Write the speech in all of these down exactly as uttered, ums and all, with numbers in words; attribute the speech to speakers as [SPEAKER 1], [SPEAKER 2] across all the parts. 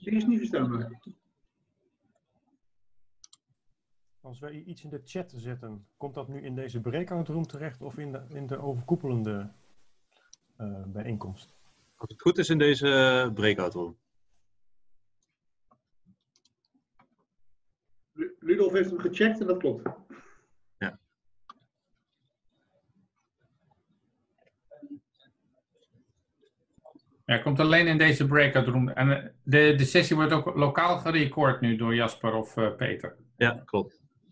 [SPEAKER 1] Die is niet verstaanbaar.
[SPEAKER 2] Als wij iets in de chat zetten, komt dat nu in deze breakout room terecht of in de, in de overkoepelende uh, bijeenkomst?
[SPEAKER 3] Als het goed is in deze breakout room.
[SPEAKER 1] Ludolf heeft hem gecheckt en dat klopt.
[SPEAKER 3] Ja.
[SPEAKER 4] Ja, het komt alleen in deze breakout room. En de, de sessie wordt ook lokaal gerecord nu door Jasper of uh, Peter.
[SPEAKER 3] Ja, klopt.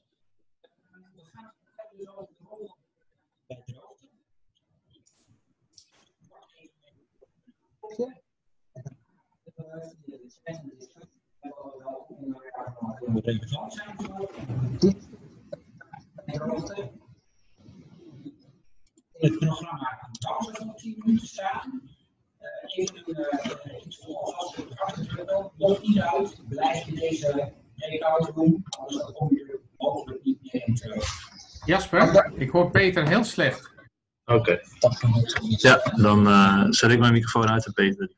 [SPEAKER 5] Het programma kan pauze van tien minuten staan. Even iets voor loopt niet uit, blijf in deze breakout room, anders kom je er mogelijk niet meer in terug.
[SPEAKER 4] Jasper, ik hoor Peter heel slecht.
[SPEAKER 3] Oké. Okay. Ja, dan uh, zet ik mijn microfoon uit en Peter.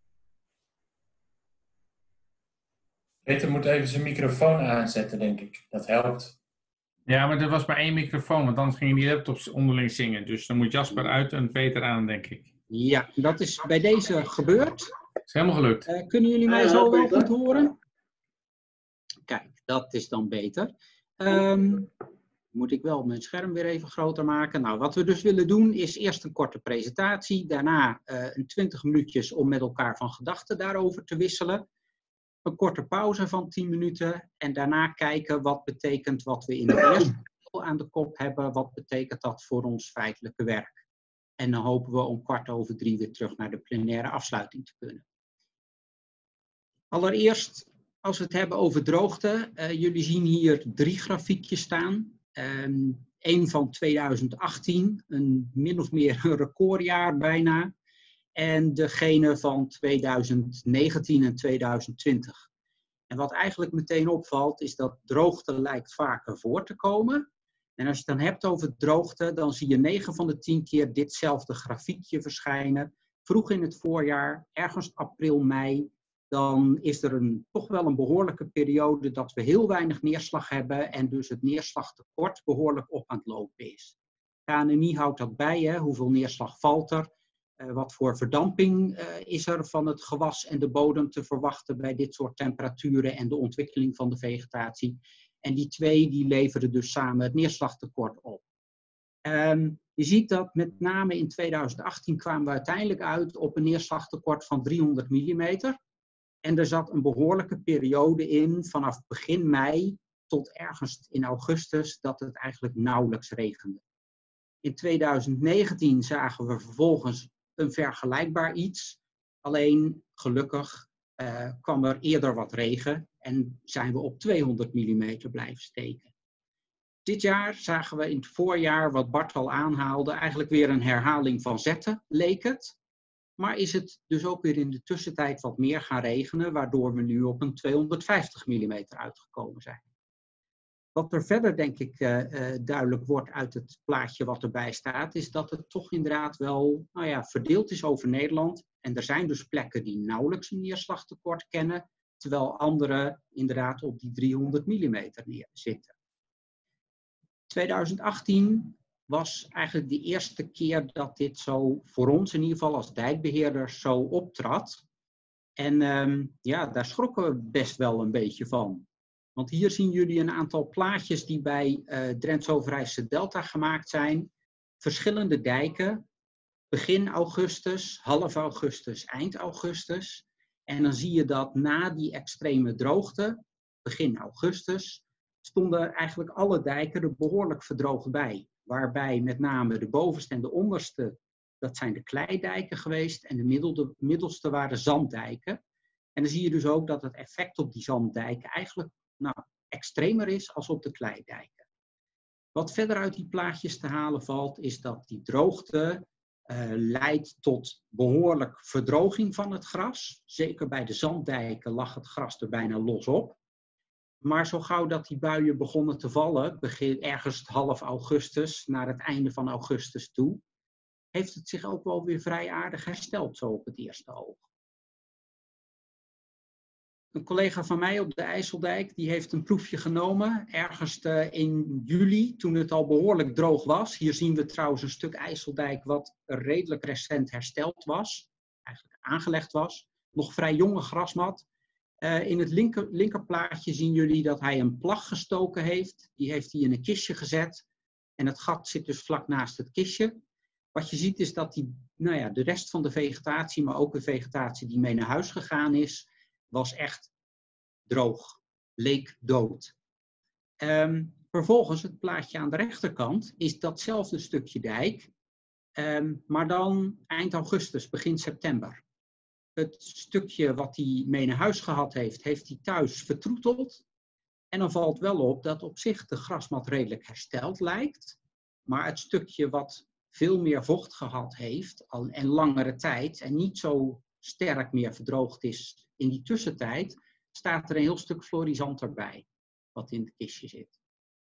[SPEAKER 6] Peter moet even zijn microfoon aanzetten, denk ik. Dat helpt.
[SPEAKER 4] Ja, maar er was maar één microfoon, want anders gingen die laptops onderling zingen. Dus dan moet Jasper uit en Peter aan, denk ik.
[SPEAKER 5] Ja, dat is bij deze gebeurd.
[SPEAKER 4] Is helemaal gelukt.
[SPEAKER 5] Uh, kunnen jullie mij zo wel goed horen? Kijk, dat is dan beter. Um, moet ik wel mijn scherm weer even groter maken. Nou, wat we dus willen doen is eerst een korte presentatie. Daarna uh, een twintig minuutjes om met elkaar van gedachten daarover te wisselen. Een korte pauze van tien minuten. En daarna kijken wat betekent wat we in het eerste deel aan de kop hebben. Wat betekent dat voor ons feitelijke werk. En dan hopen we om kwart over drie weer terug naar de plenaire afsluiting te kunnen. Allereerst, als we het hebben over droogte. Uh, jullie zien hier drie grafiekjes staan. Um, Eén van tweeduizend achttien, een min of meer een recordjaar bijna. En degene van tweeduizend negentien en tweeduizend twintig. En wat eigenlijk meteen opvalt, is dat droogte lijkt vaker voor te komen. En als je het dan hebt over droogte, dan zie je negen van de tien keer ditzelfde grafiekje verschijnen. Vroeg in het voorjaar, ergens april, mei, dan is er een, toch wel een behoorlijke periode dat we heel weinig neerslag hebben en dus het neerslagtekort behoorlijk op aan het lopen is. K N M I houdt dat bij, hè, hoeveel neerslag valt er, uh, wat voor verdamping uh, is er van het gewas en de bodem te verwachten bij dit soort temperaturen en de ontwikkeling van de vegetatie. En die twee die leveren dus samen het neerslagtekort op. Um, je ziet dat met name in tweeduizend achttien kwamen we uiteindelijk uit op een neerslagtekort van driehonderd millimeter. En er zat een behoorlijke periode in vanaf begin mei tot ergens in augustus dat het eigenlijk nauwelijks regende. In tweeduizend negentien zagen we vervolgens een vergelijkbaar iets. Alleen gelukkig uh, kwam er eerder wat regen en zijn we op tweehonderd millimeter blijven steken. Dit jaar zagen we in het voorjaar, wat Bart al aanhaalde, eigenlijk weer een herhaling van zetten, leek het. Maar is het dus ook weer in de tussentijd wat meer gaan regenen, waardoor we nu op een tweehonderdvijftig millimeter uitgekomen zijn. Wat er verder denk ik uh, uh, duidelijk wordt uit het plaatje wat erbij staat, is dat het toch inderdaad wel nou ja, verdeeld is over Nederland. En er zijn dus plekken die nauwelijks een neerslagtekort kennen, terwijl andere inderdaad op die driehonderd millimeter neer zitten. tweeduizend achttien was eigenlijk de eerste keer dat dit zo voor ons in ieder geval als dijkbeheerders zo optrad. En um, ja, daar schrokken we best wel een beetje van. Want hier zien jullie een aantal plaatjes die bij uh, Drents-Overijsselse Delta gemaakt zijn. Verschillende dijken, begin augustus, half augustus, eind augustus. En dan zie je dat na die extreme droogte, begin augustus, stonden eigenlijk alle dijken er behoorlijk verdroogd bij. Waarbij met name de bovenste en de onderste, dat zijn de kleidijken geweest. En de middelde, middelste waren zanddijken. En dan zie je dus ook dat het effect op die zanddijken eigenlijk nou, extremer is als op de kleidijken. Wat verder uit die plaatjes te halen valt, is dat die droogte uh, leidt tot behoorlijk verdroging van het gras. Zeker bij de zanddijken lag het gras er bijna los op. Maar zo gauw dat die buien begonnen te vallen, begin ergens half augustus, naar het einde van augustus toe, heeft het zich ook wel weer vrij aardig hersteld, zo op het eerste oog. een collega van mij op de IJsseldijk, die heeft een proefje genomen, ergens uh, in juli, toen het al behoorlijk droog was. Hier zien we trouwens een stuk IJsseldijk wat redelijk recent hersteld was, eigenlijk aangelegd was. Nog vrij jonge grasmat. Uh, in het linker, linkerplaatje zien jullie dat hij een plag gestoken heeft. Die heeft hij in een kistje gezet. En het gat zit dus vlak naast het kistje. Wat je ziet is dat die, nou ja, de rest van de vegetatie, maar ook de vegetatie die mee naar huis gegaan is, was echt droog, leek dood. Um, vervolgens, het plaatje aan de rechterkant, is datzelfde stukje dijk, um, maar dan eind augustus, begin september. Het stukje wat hij mee naar huis gehad heeft, heeft hij thuis vertroeteld. En dan valt wel op dat op zich de grasmat redelijk hersteld lijkt, maar het stukje wat veel meer vocht gehad heeft al, en langere tijd en niet zo sterk meer verdroogd is in die tussentijd, staat er een heel stuk florisant bij, wat in het kistje zit.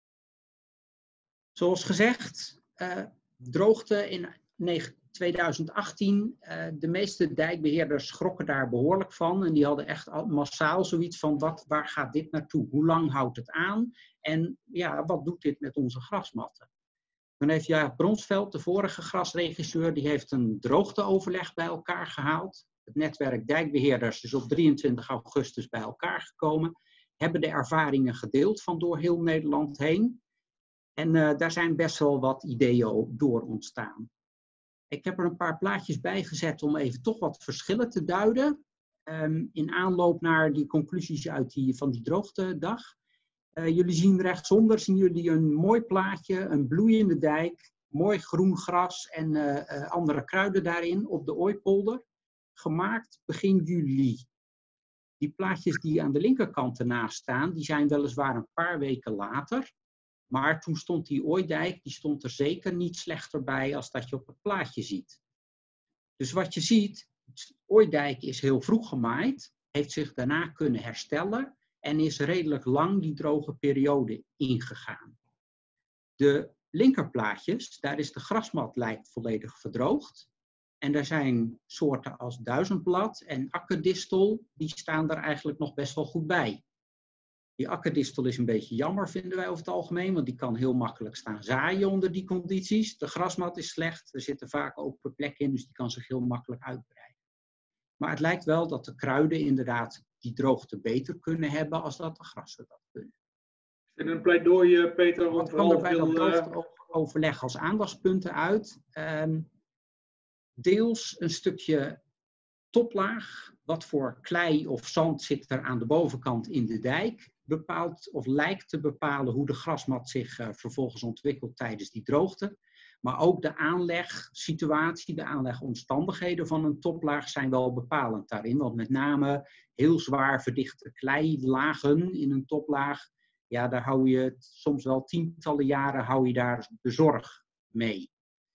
[SPEAKER 5] Zoals gezegd, uh, droogte in twintig achttien, uh, de meeste dijkbeheerders schrokken daar behoorlijk van en die hadden echt massaal zoiets van, wat, waar gaat dit naartoe? Hoe lang houdt het aan? En ja, wat doet dit met onze grasmatten? Dan heeft Jaap Bronsveld, de vorige grasregisseur, die heeft een droogteoverleg bij elkaar gehaald. Het netwerk dijkbeheerders is op drieëntwintig augustus bij elkaar gekomen. Hebben de ervaringen gedeeld van door heel Nederland heen. En uh, daar zijn best wel wat ideeën door ontstaan. Ik heb er een paar plaatjes bij gezet om even toch wat verschillen te duiden. Um, in aanloop naar die conclusies uit die, van die droogtedag. Uh, jullie zien rechtsonder zien jullie een mooi plaatje, een bloeiende dijk, mooi groen gras en uh, uh, andere kruiden daarin op de Ooipolder. Gemaakt begin juli. Die plaatjes die aan de linkerkant ernaast staan, die zijn weliswaar een paar weken later. Maar toen stond die Ooidijk, die stond er zeker niet slechter bij als dat je op het plaatje ziet. Dus wat je ziet, de Ooidijk is heel vroeg gemaaid, heeft zich daarna kunnen herstellen en is redelijk lang die droge periode ingegaan. De linkerplaatjes, daar is de grasmat lijkt volledig verdroogd. En er zijn soorten als duizendblad en akkerdistel, die staan er eigenlijk nog best wel goed bij. Die akkerdistel is een beetje jammer, vinden wij over het algemeen, want die kan heel makkelijk staan zaaien onder die condities. De grasmat is slecht, er zitten vaak open plekken in, dus die kan zich heel makkelijk uitbreiden. Maar het lijkt wel dat de kruiden inderdaad die droogte beter kunnen hebben als dat de grassen dat kunnen.
[SPEAKER 1] En een pleidooi, Peter,
[SPEAKER 5] Wat
[SPEAKER 1] want
[SPEAKER 5] kwam er bij
[SPEAKER 1] veel,
[SPEAKER 5] dat
[SPEAKER 1] uh...
[SPEAKER 5] droogteoverleg als aandachtspunten uit? Um, deels een stukje toplaag, wat voor klei of zand zit er aan de bovenkant in de dijk, bepaalt of lijkt te bepalen hoe de grasmat zich uh, vervolgens ontwikkelt tijdens die droogte. Maar ook de aanlegsituatie, de aanlegomstandigheden van een toplaag zijn wel bepalend daarin. Want met name heel zwaar verdichte kleilagen in een toplaag, ja, daar hou je soms wel tientallen jaren hou je daar de zorg mee.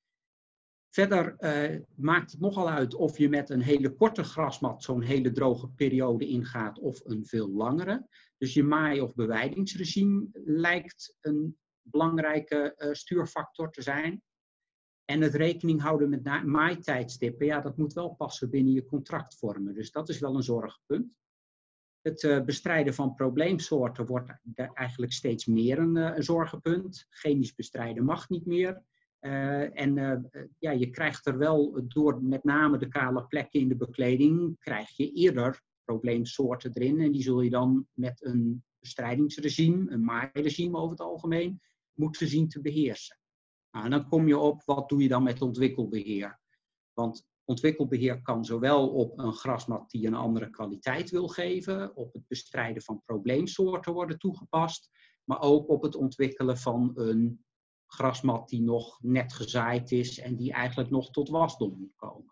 [SPEAKER 5] Verder uh, maakt het nogal uit of je met een hele korte grasmat zo'n hele droge periode ingaat of een veel langere. Dus je maai- of bewijdingsregime lijkt een belangrijke uh, stuurfactor te zijn. En het rekening houden met maaitijdstippen, ja, dat moet wel passen binnen je contractvormen. Dus dat is wel een zorgpunt. Het uh, bestrijden van probleemsoorten wordt eigenlijk steeds meer een, uh, een zorgenpunt. Chemisch bestrijden mag niet meer. Uh, en uh, ja, je krijgt er wel door met name de kale plekken in de bekleding, krijg je eerder probleemsoorten erin. En die zul je dan met een bestrijdingsregime, een maairegime over het algemeen, moeten zien te beheersen. Nou, en dan kom je op, wat doe je dan met ontwikkelbeheer? Want ontwikkelbeheer kan zowel op een grasmat die een andere kwaliteit wil geven, op het bestrijden van probleemsoorten worden toegepast, maar ook op het ontwikkelen van een grasmat die nog net gezaaid is en die eigenlijk nog tot wasdom moet komen.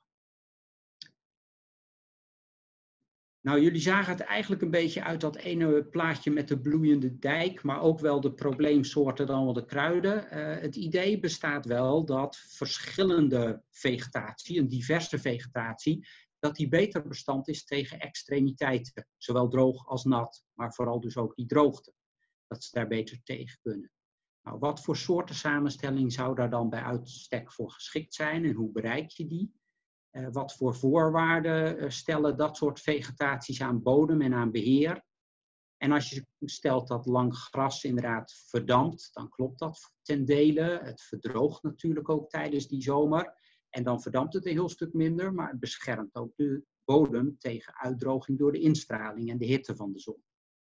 [SPEAKER 5] Nou, jullie zagen het eigenlijk een beetje uit dat ene plaatje met de bloeiende dijk, maar ook wel de probleemsoorten dan wel de kruiden. Uh, het idee bestaat wel dat verschillende vegetatie, een diverse vegetatie, dat die beter bestand is tegen extremiteiten. Zowel droog als nat, maar vooral dus ook die droogte. Dat ze daar beter tegen kunnen. Nou, wat voor soorten samenstelling zou daar dan bij uitstek voor geschikt zijn en hoe bereik je die? Uh, wat voor voorwaarden uh, stellen dat soort vegetaties aan bodem en aan beheer? En als je stelt dat lang gras inderdaad verdampt, dan klopt dat ten dele. Het verdroogt natuurlijk ook tijdens die zomer. En dan verdampt het een heel stuk minder, maar het beschermt ook de bodem tegen uitdroging door de instraling en de hitte van de zon.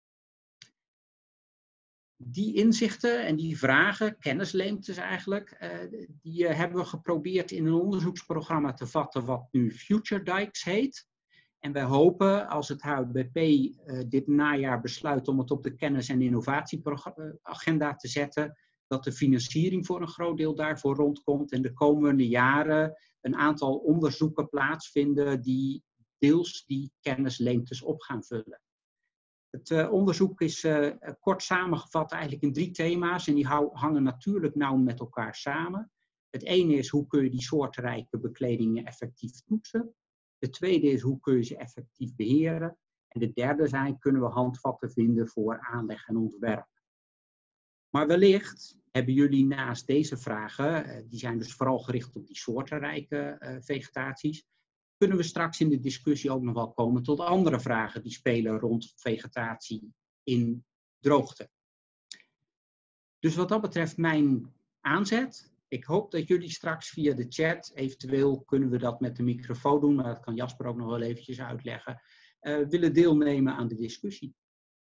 [SPEAKER 5] Die inzichten en die vragen, kennisleemtes eigenlijk, uh, die uh, hebben we geprobeerd in een onderzoeksprogramma te vatten wat nu Future Dikes heet. En wij hopen, als het H U B P uh, dit najaar besluit om het op de kennis- en innovatieagenda te zetten, dat de financiering voor een groot deel daarvoor rondkomt en de komende jaren een aantal onderzoeken plaatsvinden die deels die kennisleemtes op gaan vullen. Het uh, onderzoek is uh, kort samengevat eigenlijk in drie thema's en die hangen natuurlijk nauw met elkaar samen. Het ene is hoe kun je die soortrijke bekledingen effectief toetsen. De tweede is hoe kun je ze effectief beheren. En de derde zijn kunnen we handvatten vinden voor aanleg en ontwerp. Maar wellicht hebben jullie naast deze vragen, die zijn dus vooral gericht op die soortenrijke uh, vegetaties, kunnen we straks in de discussie ook nog wel komen tot andere vragen die spelen rond vegetatie in droogte. Dus wat dat betreft mijn aanzet. Ik hoop dat jullie straks via de chat, eventueel kunnen we dat met de microfoon doen, maar dat kan Jasper ook nog wel eventjes uitleggen, uh, willen deelnemen aan de discussie.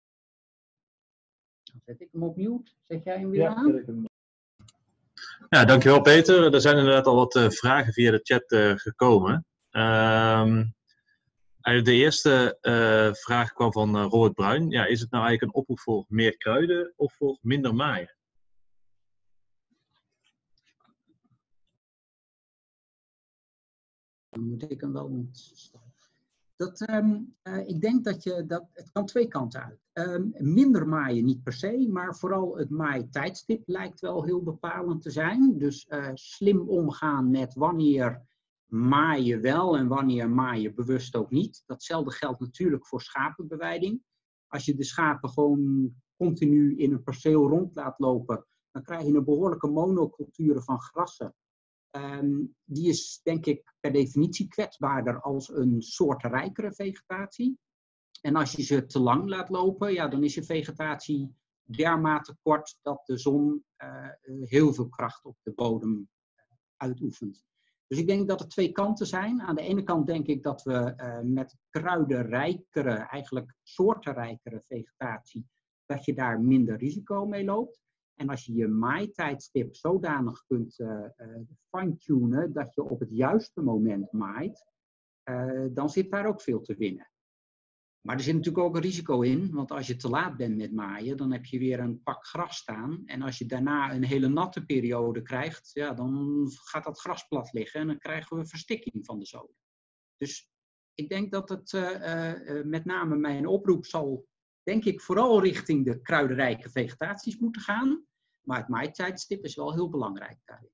[SPEAKER 5] Dan zet ik hem op mute. Zet jij hem weer
[SPEAKER 6] Ja,
[SPEAKER 5] aan?
[SPEAKER 6] zet ik hem.
[SPEAKER 3] Ja, dankjewel Peter. Er zijn inderdaad al wat uh, vragen via de chat uh, gekomen. Um, de eerste uh, vraag kwam van uh, Robert Bruin. Ja, is het nou eigenlijk een oproep voor meer kruiden of voor minder maaien?
[SPEAKER 5] Dan moet ik hem wel ontstappen. Dat, um, uh, ik denk dat je dat. Het kan twee kanten uit. Um, minder maaien niet per se, maar vooral het maaitijdstip lijkt wel heel bepalend te zijn. Dus uh, slim omgaan met wanneer maaien wel en wanneer maaien bewust ook niet. Datzelfde geldt natuurlijk voor schapenbeweiding. Als je de schapen gewoon continu in een perceel rond laat lopen, dan krijg je een behoorlijke monocultuur van grassen. Um, die is denk ik per definitie kwetsbaarder als een soortrijkere vegetatie. En als je ze te lang laat lopen, ja, dan is je vegetatie dermate kort dat de zon uh, heel veel kracht op de bodem uitoefent. Dus ik denk dat er twee kanten zijn. Aan de ene kant denk ik dat we uh, met kruidenrijkere, eigenlijk soortenrijkere vegetatie, dat je daar minder risico mee loopt. En als je je maaitijdstip zodanig kunt uh, uh, fine-tunen dat je op het juiste moment maait, uh, dan zit daar ook veel te winnen. Maar er zit natuurlijk ook een risico in, want als je te laat bent met maaien, dan heb je weer een pak gras staan. En als je daarna een hele natte periode krijgt, ja, dan gaat dat gras plat liggen en dan krijgen we verstikking van de zoden. Dus ik denk dat het uh, uh, met name mijn oproep zal, denk ik, vooral richting de kruidenrijke vegetaties moeten gaan. Maar het maaitijdstip is wel heel belangrijk daarin.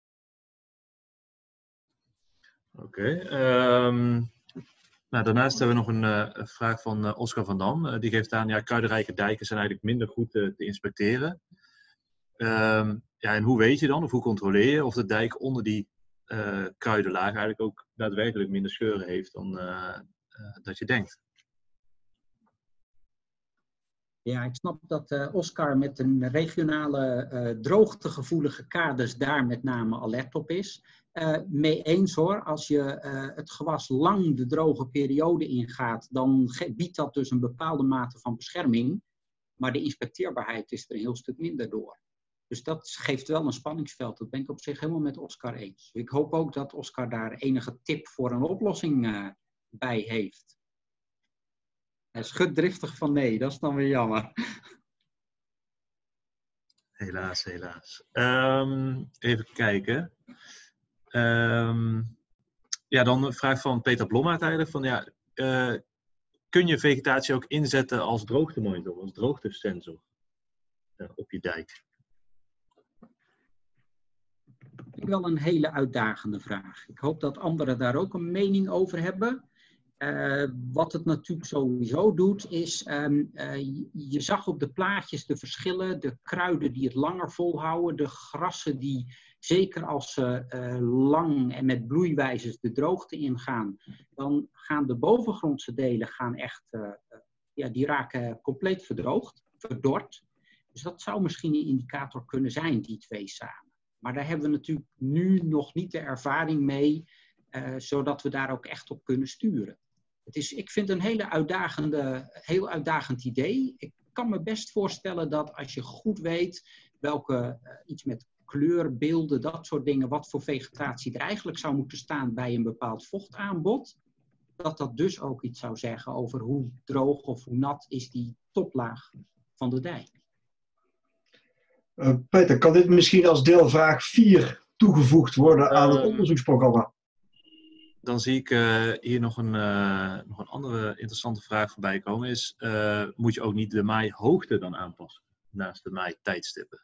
[SPEAKER 3] Oké. Okay, um, nou, daarnaast hebben we nog een uh, vraag van uh, Oscar van Dam. Uh, die geeft aan, ja, kruidenrijke dijken zijn eigenlijk minder goed uh, te inspecteren. Um, ja, en hoe weet je dan, of hoe controleer je of de dijk onder die uh, kruidenlaag eigenlijk ook daadwerkelijk minder scheuren heeft dan uh, uh, dat je denkt?
[SPEAKER 5] Ja, ik snap dat uh, Oscar met een regionale uh, droogtegevoelige kaders daar met name alert op is. Uh, mee eens hoor, als je uh, het gewas lang de droge periode ingaat, dan biedt dat dus een bepaalde mate van bescherming. Maar de inspecteerbaarheid is er een heel stuk minder door. Dus dat geeft wel een spanningsveld. Dat ben ik op zich helemaal met Oscar eens. Ik hoop ook dat Oscar daar enige tip voor een oplossing uh, bij heeft. Hij schudt driftig van nee, dat is dan weer jammer.
[SPEAKER 3] Helaas, helaas. Um, even kijken. Um, ja, dan een vraag van Peter Blommaert eigenlijk. Van, ja, uh, kun je vegetatie ook inzetten als droogtemonitor, als droogtesensor uh, op je dijk?
[SPEAKER 5] Ik wel een hele uitdagende vraag. Ik hoop dat anderen daar ook een mening over hebben. Uh, wat het natuurlijk sowieso doet is, um, uh, je, je zag op de plaatjes de verschillen, de kruiden die het langer volhouden, de grassen die zeker als ze uh, lang en met bloeiwijzers de droogte ingaan, dan gaan de bovengrondse delen gaan echt, uh, ja, die raken compleet verdroogd, verdord. Dus dat zou misschien een indicator kunnen zijn, die twee samen. Maar daar hebben we natuurlijk nu nog niet de ervaring mee, uh, zodat we daar ook echt op kunnen sturen. Het is, ik vind het een hele uitdagende, heel uitdagend idee. Ik kan me best voorstellen dat als je goed weet welke, uh, iets met kleurbeelden, dat soort dingen, wat voor vegetatie er eigenlijk zou moeten staan bij een bepaald vochtaanbod, dat dat dus ook iets zou zeggen over hoe droog of hoe nat is die toplaag van de dijk.
[SPEAKER 7] Uh, Peter, kan dit misschien als deelvraag vier toegevoegd worden aan het
[SPEAKER 3] Uh,
[SPEAKER 7] onderzoeksprogramma?
[SPEAKER 3] Dan zie ik uh, hier nog een, uh, nog een andere interessante vraag voorbij komen. Is, uh, moet je ook niet de maaihoogte dan aanpassen naast de maaitijdstippen?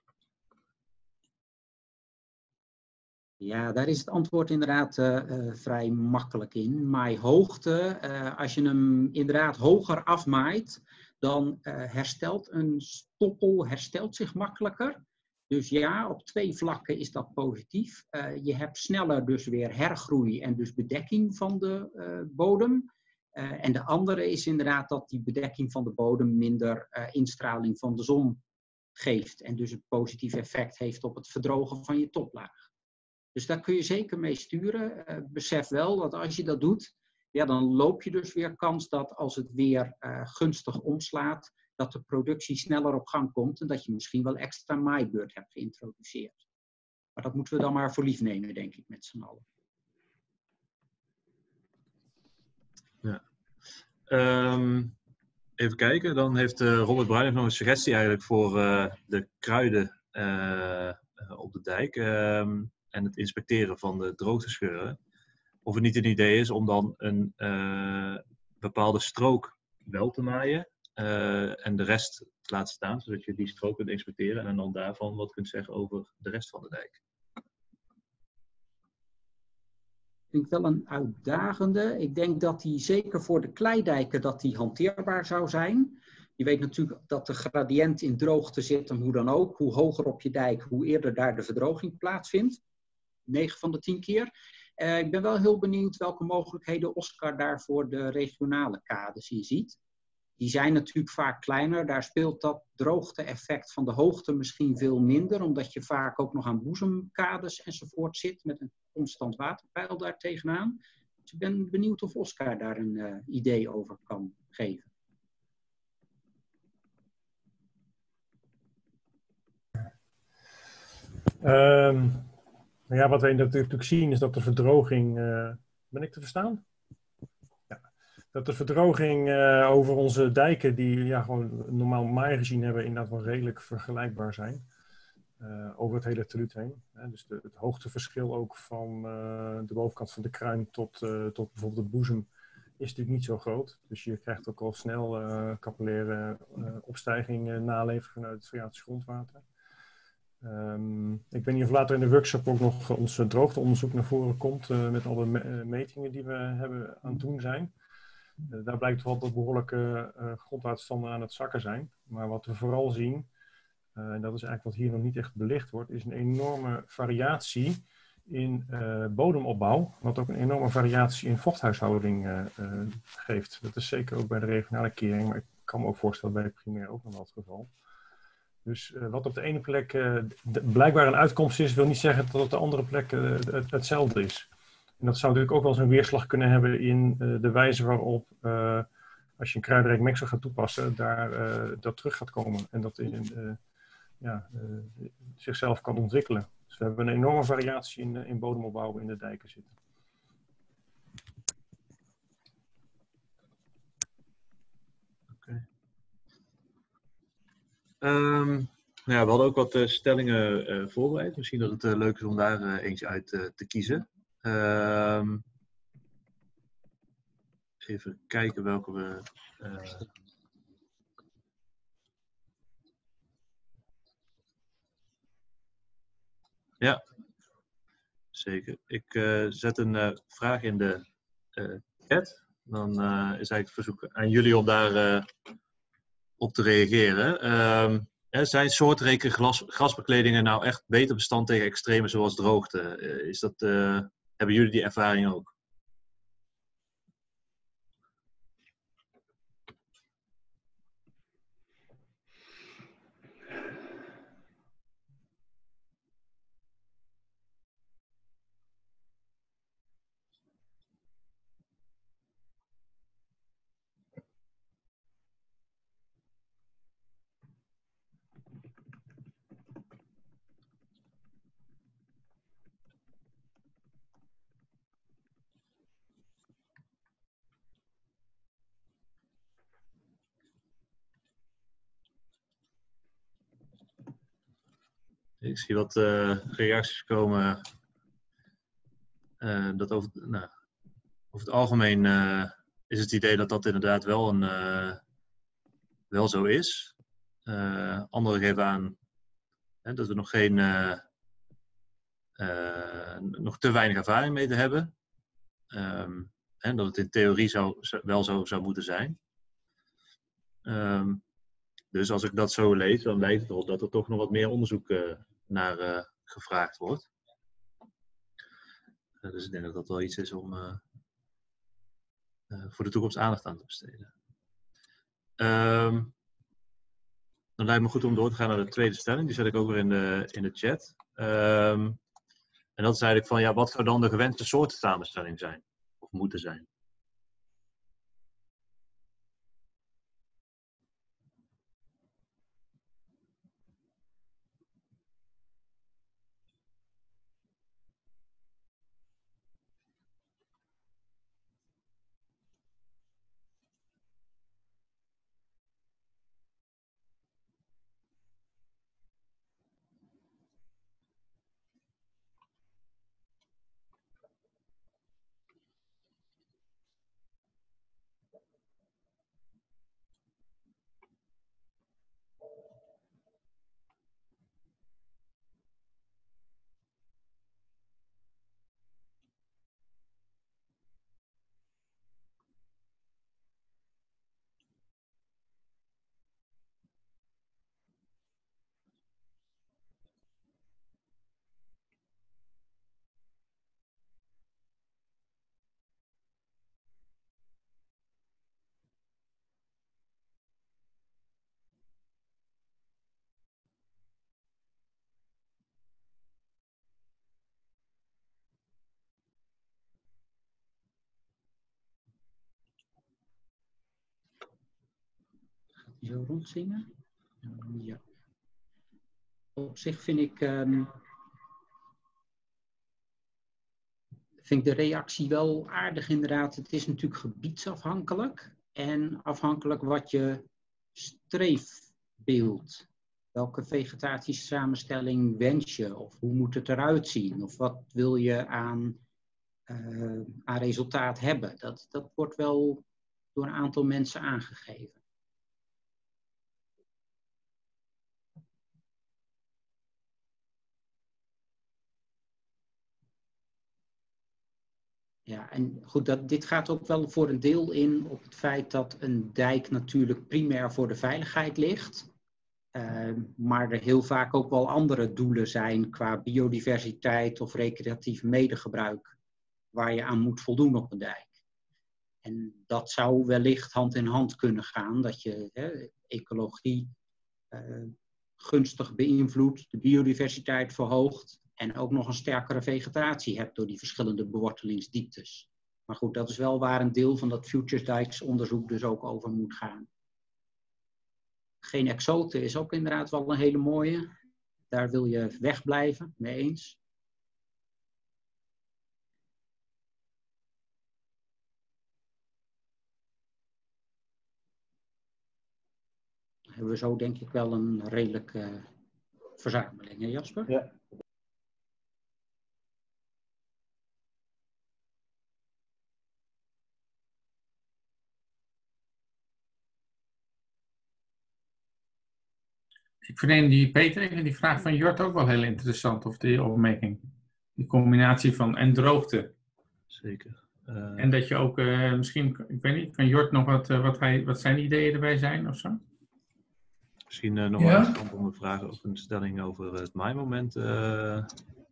[SPEAKER 5] Ja, daar is het antwoord inderdaad uh, uh, vrij makkelijk in. Maaihoogte, uh, als je hem inderdaad hoger afmaait, dan uh, herstelt een stoppel herstelt zich makkelijker. Dus ja, op twee vlakken is dat positief. Uh, je hebt sneller dus weer hergroei en dus bedekking van de uh, bodem. Uh, en de andere is inderdaad dat die bedekking van de bodem minder uh, instraling van de zon geeft. En dus een positief effect heeft op het verdrogen van je toplaag. Dus daar kun je zeker mee sturen. Uh, besef wel dat als je dat doet, ja, dan loop je dus weer kans dat als het weer uh, gunstig omslaat, dat de productie sneller op gang komt en dat je misschien wel extra maaibeurt hebt geïntroduceerd. Maar dat moeten we dan maar voor lief nemen, denk ik, met z'n allen.
[SPEAKER 3] Ja. Um, even kijken, dan heeft uh, Robert Bruin nog een suggestie eigenlijk voor uh, de kruiden uh, op de dijk um, en het inspecteren van de droogtescheuren. Of het niet een idee is om dan een uh, bepaalde strook wel te maaien uh, en de rest te laten staan, zodat je die strook kunt inspecteren en dan daarvan wat kunt zeggen over de rest van de dijk.
[SPEAKER 5] Ik vind wel een uitdagende. Ik denk dat die zeker voor de kleidijken dat die hanteerbaar zou zijn. Je weet natuurlijk dat de gradiënt in droogte zit en hoe dan ook. Hoe hoger op je dijk, hoe eerder daar de verdroging plaatsvindt. negen van de tien keer. Uh, ik ben wel heel benieuwd welke mogelijkheden Oscar daar voor de regionale kades in ziet. Die zijn natuurlijk vaak kleiner. Daar speelt dat droogte-effect van de hoogte misschien veel minder. Omdat je vaak ook nog aan boezemkades enzovoort zit. Met een constant waterpeil daar tegenaan. Dus ik ben benieuwd of Oscar daar een uh, idee over kan geven.
[SPEAKER 2] Um, ja, wat wij natuurlijk zien is dat de verdroging... Uh, ben ik te verstaan? Ja. Dat de verdroging uh, over onze dijken, die ja, gewoon normaal maai gezien hebben, inderdaad wel redelijk vergelijkbaar zijn. Uh, over het hele teluut heen. Hè. Dus de, het hoogteverschil ook van uh, de bovenkant van de kruin tot, uh, tot bijvoorbeeld de boezem is natuurlijk niet zo groot. Dus je krijgt ook al snel uh, capillaire uh, opstijging uh, naleveren vanuit het Phreatisch grondwater. Um, ik weet niet of later in de workshop ook nog ons droogteonderzoek naar voren komt uh, met alle me metingen die we hebben aan het doen zijn. Uh, daar blijkt wel dat behoorlijke uh, grondwaterstanden aan het zakken zijn. Maar wat we vooral zien, uh, en dat is eigenlijk wat hier nog niet echt belicht wordt, is een enorme variatie in uh, bodemopbouw, wat ook een enorme variatie in vochthuishouding uh, uh, geeft. Dat is zeker ook bij de regionale kering, maar ik kan me ook voorstellen bij het primair ook nog wel het geval. Dus uh, wat op de ene plek uh, de, blijkbaar een uitkomst is, wil niet zeggen dat op de andere plek uh, het, hetzelfde is. En dat zou natuurlijk ook wel eens een weerslag kunnen hebben in uh, de wijze waarop, uh, als je een kruidenrijk mengsel gaat toepassen, daar uh, dat terug gaat komen en dat in, uh, ja, uh, zichzelf kan ontwikkelen. Dus we hebben een enorme variatie in, in bodemopbouw in de dijken zitten.
[SPEAKER 3] Um, ja, we hadden ook wat uh, stellingen uh, voorbereid. Misschien dat het uh, leuk is om daar uh, eentje uit uh, te kiezen. Um, even kijken welke we... Uh... Ja, zeker. Ik uh, zet een uh, vraag in de uh, chat. Dan uh, is eigenlijk het verzoek aan jullie om daar... Uh, op te reageren. Um, hè, zijn soortrijke glas, grasbekledingen nou echt beter bestand tegen extremen zoals droogte? Uh, is dat, uh, hebben jullie die ervaring ook? Ik zie wat uh, reacties komen. Uh, dat over, nou, over het algemeen uh, is het idee dat dat inderdaad wel, een, uh, wel zo is. Uh, anderen geven aan hè, dat we nog, geen, uh, uh, nog te weinig ervaring mee te hebben. Um, en dat het in theorie zou, wel zo zou moeten zijn. Um, dus als ik dat zo lees, dan lijkt het erop dat er toch nog wat meer onderzoek uh, naar uh, gevraagd wordt. Uh, dus ik denk dat dat wel iets is om uh, uh, voor de toekomst aandacht aan te besteden. Um, dan lijkt me goed om door te gaan naar de tweede stelling. Die zet ik ook weer in de, in de chat. Um, en dat is eigenlijk van, ja, wat zou dan de gewenste soorten samenstelling zijn? Of moeten zijn?
[SPEAKER 5] Zo rondzingen? Ja. Op zich vind ik, um, vind ik de reactie wel aardig inderdaad. Het is natuurlijk gebiedsafhankelijk en afhankelijk wat je streefbeeld. Welke vegetatische samenstelling wens je? Of hoe moet het eruit zien? Of wat wil je aan, uh, aan resultaat hebben? Dat, dat wordt wel door een aantal mensen aangegeven. Ja, en goed, dat, dit gaat ook wel voor een deel in op het feit dat een dijk natuurlijk primair voor de veiligheid ligt. Uh, maar er heel vaak ook wel andere doelen zijn qua biodiversiteit of recreatief medegebruik waar je aan moet voldoen op een dijk. En dat zou wellicht hand in hand kunnen gaan, dat je hè, ecologie uh, gunstig beïnvloedt, de biodiversiteit verhoogt en ook nog een sterkere vegetatie hebt door die verschillende bewortelingsdieptes. Maar goed, dat is wel waar een deel van dat Futures Dikes onderzoek dus ook over moet gaan. Geen exoten is ook inderdaad wel een hele mooie. Daar wil je wegblijven, mee eens. Hebben we zo denk ik wel een redelijke uh, verzameling, hè Jasper?
[SPEAKER 6] Ja.
[SPEAKER 4] Ik vind die Peter, die vraag van Jort ook wel heel interessant, of die opmerking. Die combinatie van en droogte.
[SPEAKER 3] Zeker. Uh...
[SPEAKER 4] En dat je ook uh, misschien, ik weet niet, kan Jort nog wat, uh, wat, hij, wat zijn ideeën erbij zijn of zo?
[SPEAKER 3] Misschien uh, nog
[SPEAKER 6] Ja?
[SPEAKER 3] wel interessant om een vraag of een stelling over het maaimoment uh,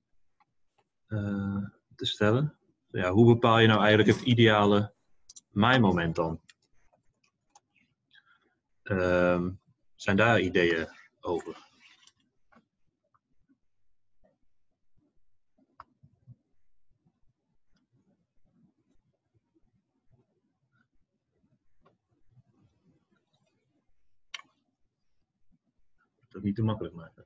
[SPEAKER 3] uh, te stellen. Ja, hoe bepaal je nou eigenlijk het ideale maaimoment dan? Uh, zijn daar ideeën over? Dat niet te makkelijk maken.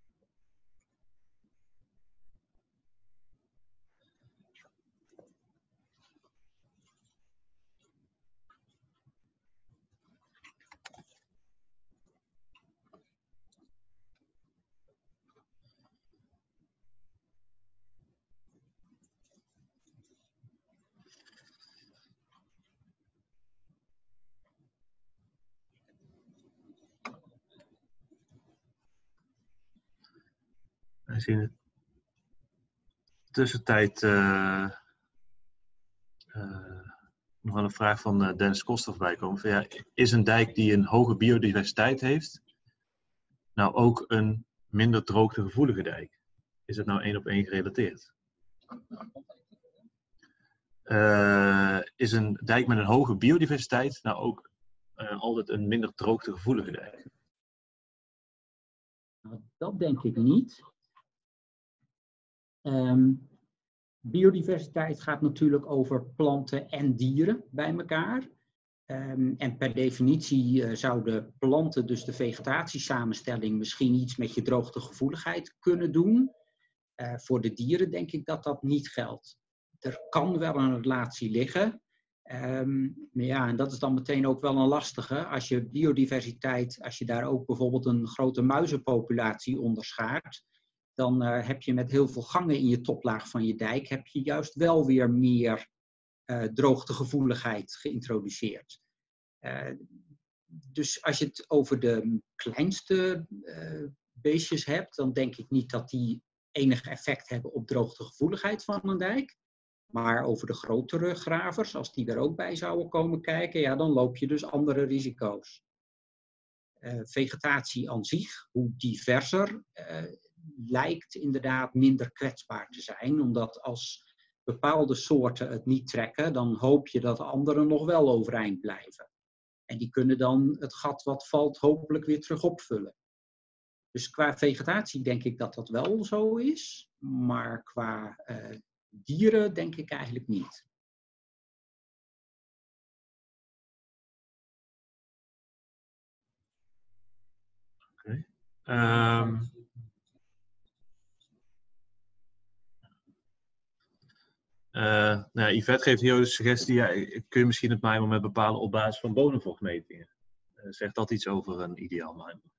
[SPEAKER 3] We zien in de tussentijd uh, uh, nog wel een vraag van uh, Dennis Koster voorbij komen. Van, ja, is een dijk die een hoge biodiversiteit heeft, nou ook een minder droogtegevoelige dijk? Is het nou één op één gerelateerd? Uh, is een dijk met een hoge biodiversiteit nou ook uh, altijd een minder droogtegevoelige dijk?
[SPEAKER 5] Nou, dat denk ik niet. Um, biodiversiteit gaat natuurlijk over planten en dieren bij elkaar. Um, en per definitie uh, zouden planten, dus de vegetatiesamenstelling, misschien iets met je droogtegevoeligheid kunnen doen. Uh, voor de dieren denk ik dat dat niet geldt. Er kan wel een relatie liggen. Um, maar ja, en dat is dan meteen ook wel een lastige. Als je biodiversiteit, als je daar ook bijvoorbeeld een grote muizenpopulatie onderschaart, dan uh, heb je met heel veel gangen in je toplaag van je dijk, heb je juist wel weer meer uh, droogtegevoeligheid geïntroduceerd. Uh, dus als je het over de kleinste uh, beestjes hebt, dan denk ik niet dat die enig effect hebben op droogtegevoeligheid van een dijk. Maar over de grotere gravers, als die er ook bij zouden komen kijken, ja, dan loop je dus andere risico's. Uh, vegetatie aan zich, hoe diverser, uh, lijkt inderdaad minder kwetsbaar te zijn. Omdat als bepaalde soorten het niet trekken, dan hoop je dat anderen nog wel overeind blijven. En die kunnen dan het gat wat valt hopelijk weer terug opvullen. Dus qua vegetatie denk ik dat dat wel zo is. Maar qua uh, dieren denk ik eigenlijk niet.
[SPEAKER 3] Oké. Okay. Um, uh, nou ja, Yvette geeft hier de suggestie, ja, kun je misschien het maaimoment bepalen op basis van bodemvochtmetingen? Uh, zegt dat iets over een ideaal maaimoment?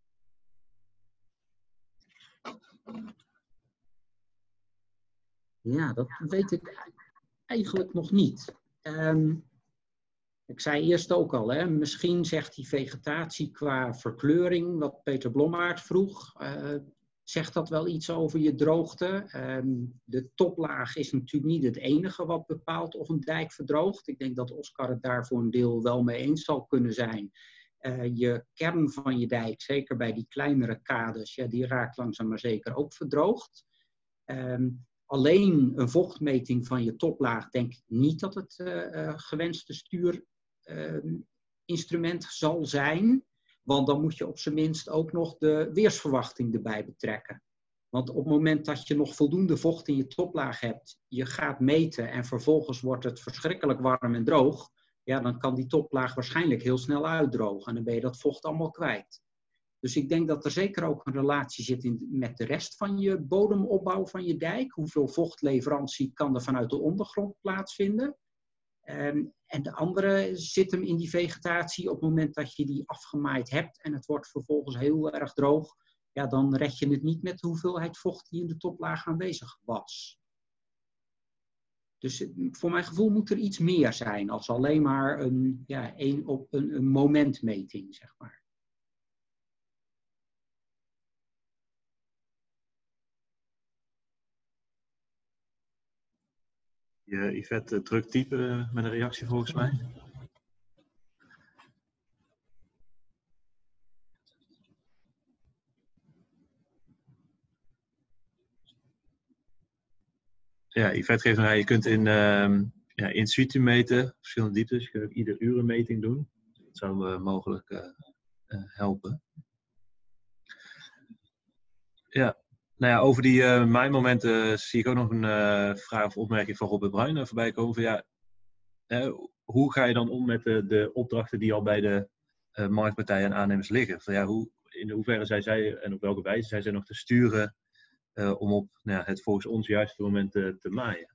[SPEAKER 5] Ja, dat weet ik eigenlijk nog niet. Um, ik zei eerst ook al, hè, misschien zegt die vegetatie qua verkleuring, wat Peter Blommaert vroeg, uh, zegt dat wel iets over je droogte. Um, de toplaag is natuurlijk niet het enige wat bepaalt of een dijk verdroogt. Ik denk dat Oscar het daar voor een deel wel mee eens zal kunnen zijn. Uh, je kern van je dijk, zeker bij die kleinere kades, ja, die raakt langzaam maar zeker ook verdroogd. Um, alleen een vochtmeting van je toplaag denk ik niet dat het uh, uh, gewenste stuurinstrument uh, zal zijn. Want dan moet je op zijn minst ook nog de weersverwachting erbij betrekken. Want op het moment dat je nog voldoende vocht in je toplaag hebt, je gaat meten en vervolgens wordt het verschrikkelijk warm en droog, ja, dan kan die toplaag waarschijnlijk heel snel uitdrogen en dan ben je dat vocht allemaal kwijt. Dus ik denk dat er zeker ook een relatie zit in, met de rest van je bodemopbouw van je dijk. Hoeveel vochtleverantie kan er vanuit de ondergrond plaatsvinden? Um, en de andere zit hem in die vegetatie. Op het moment dat je die afgemaaid hebt en het wordt vervolgens heel erg droog, ja, dan red je het niet met de hoeveelheid vocht die in de toplaag aanwezig was. Dus voor mijn gevoel moet er iets meer zijn als alleen maar een, ja, een, op een, een momentmeting, zeg maar.
[SPEAKER 3] Je Yvette druk typen met een reactie volgens mij. ja, Yvette geeft nog aan, je kunt in, uh, ja, in situ meten, verschillende dieptes. Je kunt ook ieder uur een meting doen. Dat zou uh, mogelijk uh, uh, helpen. Ja, nou ja, over die uh, mijnmomenten zie ik ook nog een uh, vraag of opmerking van Robert Bruin uh, voorbij komen. Van, ja, uh, hoe ga je dan om met de, de opdrachten die al bij de uh, marktpartijen en aannemers liggen? Van, ja, hoe, in hoeverre zijn zij en op welke wijze zijn zij nog te sturen uh, om op nou ja, het volgens ons juiste moment uh, te maaien?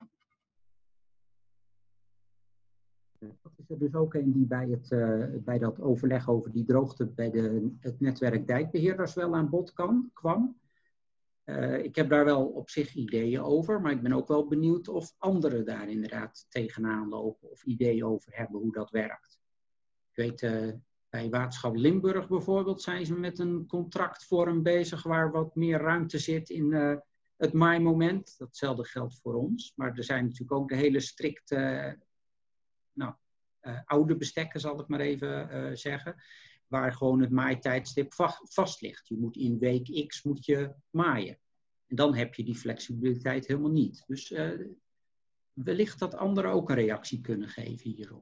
[SPEAKER 5] Dat is er dus ook een die bij, het, uh, bij dat overleg over die droogte bij de, het netwerk dijkbeheerders wel aan bod kan, kwam. Uh, ik heb daar wel op zich ideeën over, maar ik ben ook wel benieuwd of anderen daar inderdaad tegenaan lopen of ideeën over hebben hoe dat werkt. Ik weet, uh, bij Waterschap Limburg bijvoorbeeld zijn ze met een contractvorm bezig waar wat meer ruimte zit in uh, het maaimoment. Datzelfde geldt voor ons, maar er zijn natuurlijk ook de hele strikte... Uh, Nou, uh, oude bestekken zal ik maar even uh, zeggen, waar gewoon het maaitijdstip va- vast ligt. Je moet in week X moet je maaien. En dan heb je die flexibiliteit helemaal niet. Dus uh, wellicht dat anderen ook een reactie kunnen geven hierop.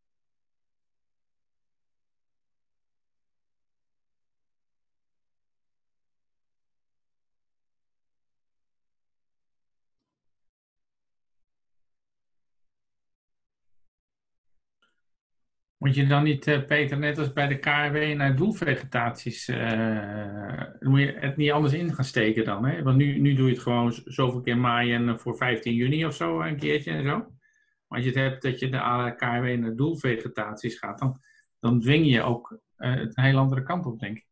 [SPEAKER 4] Moet je dan niet, uh, Peter, net als bij de K R W naar doelvegetaties, uh, moet je het niet anders in gaan steken dan? Hè? Want nu, nu doe je het gewoon zoveel keer maaien voor vijftien juni of zo, een keertje en zo. Maar als je het hebt dat je de K R W naar doelvegetaties gaat, dan, dan dwing je ook uh, het een heel andere kant op, denk ik.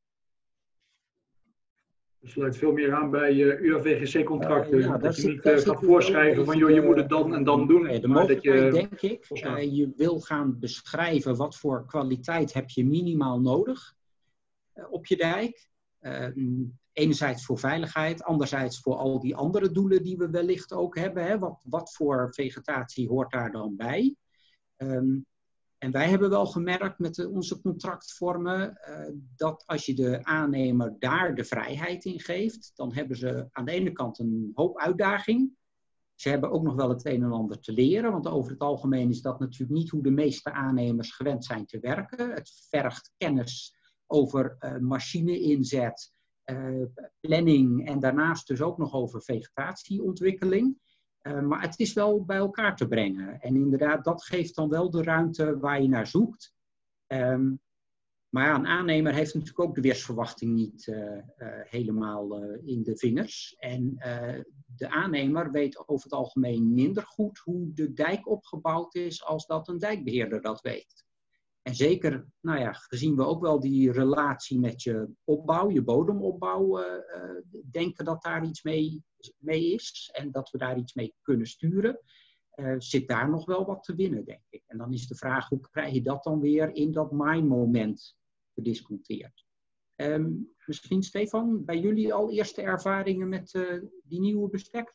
[SPEAKER 1] Dat sluit veel meer aan bij uh, U A V G C-contracten.
[SPEAKER 5] Uh, ja,
[SPEAKER 1] dat
[SPEAKER 5] zit,
[SPEAKER 1] je niet uh, gaat voorschrijven van, joh, je moet het dan en dan doen.
[SPEAKER 5] Nee, de
[SPEAKER 1] maar dat je,
[SPEAKER 5] denk ik, uh, je wil gaan beschrijven wat voor kwaliteit heb je minimaal nodig uh, op je dijk. Uh, enerzijds voor veiligheid, anderzijds voor al die andere doelen die we wellicht ook hebben. Hè. Wat, wat voor vegetatie hoort daar dan bij? Um, En wij hebben wel gemerkt met de, onze contractvormen uh, dat als je de aannemer daar de vrijheid in geeft, dan hebben ze aan de ene kant een hoop uitdaging. Ze hebben ook nog wel het een en ander te leren, want over het algemeen is dat natuurlijk niet hoe de meeste aannemers gewend zijn te werken. Het vergt kennis over uh, machine-inzet, uh, planning en daarnaast dus ook nog over vegetatieontwikkeling. Uh, maar het is wel bij elkaar te brengen. En inderdaad, dat geeft dan wel de ruimte waar je naar zoekt. Um, maar ja, een aannemer heeft natuurlijk ook de weersverwachting niet uh, uh, helemaal uh, in de vingers. En uh, de aannemer weet over het algemeen minder goed hoe de dijk opgebouwd is als dat een dijkbeheerder dat weet. En zeker, nou ja, gezien we ook wel die relatie met je opbouw, je bodemopbouw, uh, uh, denken dat daar iets mee, mee is en dat we daar iets mee kunnen sturen, uh, zit daar nog wel wat te winnen, denk ik. En dan is de vraag, hoe krijg je dat dan weer in dat maaimoment gedisconteerd? Um, misschien, Stefan, bij jullie al eerste ervaringen met uh, die nieuwe bestek?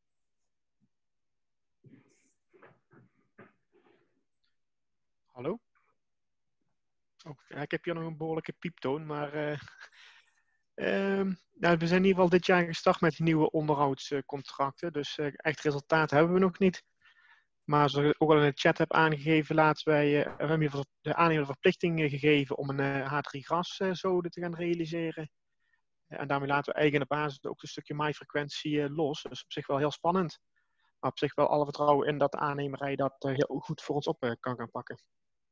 [SPEAKER 8] Hallo? Oh, ja, ik heb hier nog een behoorlijke pieptoon, maar uh, uh, nou, we zijn in ieder geval dit jaar gestart met nieuwe onderhoudscontracten. Dus uh, echt resultaat hebben we nog niet. Maar zoals ik ook al in de chat heb aangegeven, laatst wij, uh, we hebben de aannemer de verplichting gegeven om een uh, H drie graszode te gaan realiseren. Uh, en daarmee laten we eigen basis ook een stukje maaifrequentie uh, los. Dus op zich wel heel spannend. Maar op zich wel alle vertrouwen in dat de aannemerij dat uh, heel goed voor ons op uh, kan gaan pakken.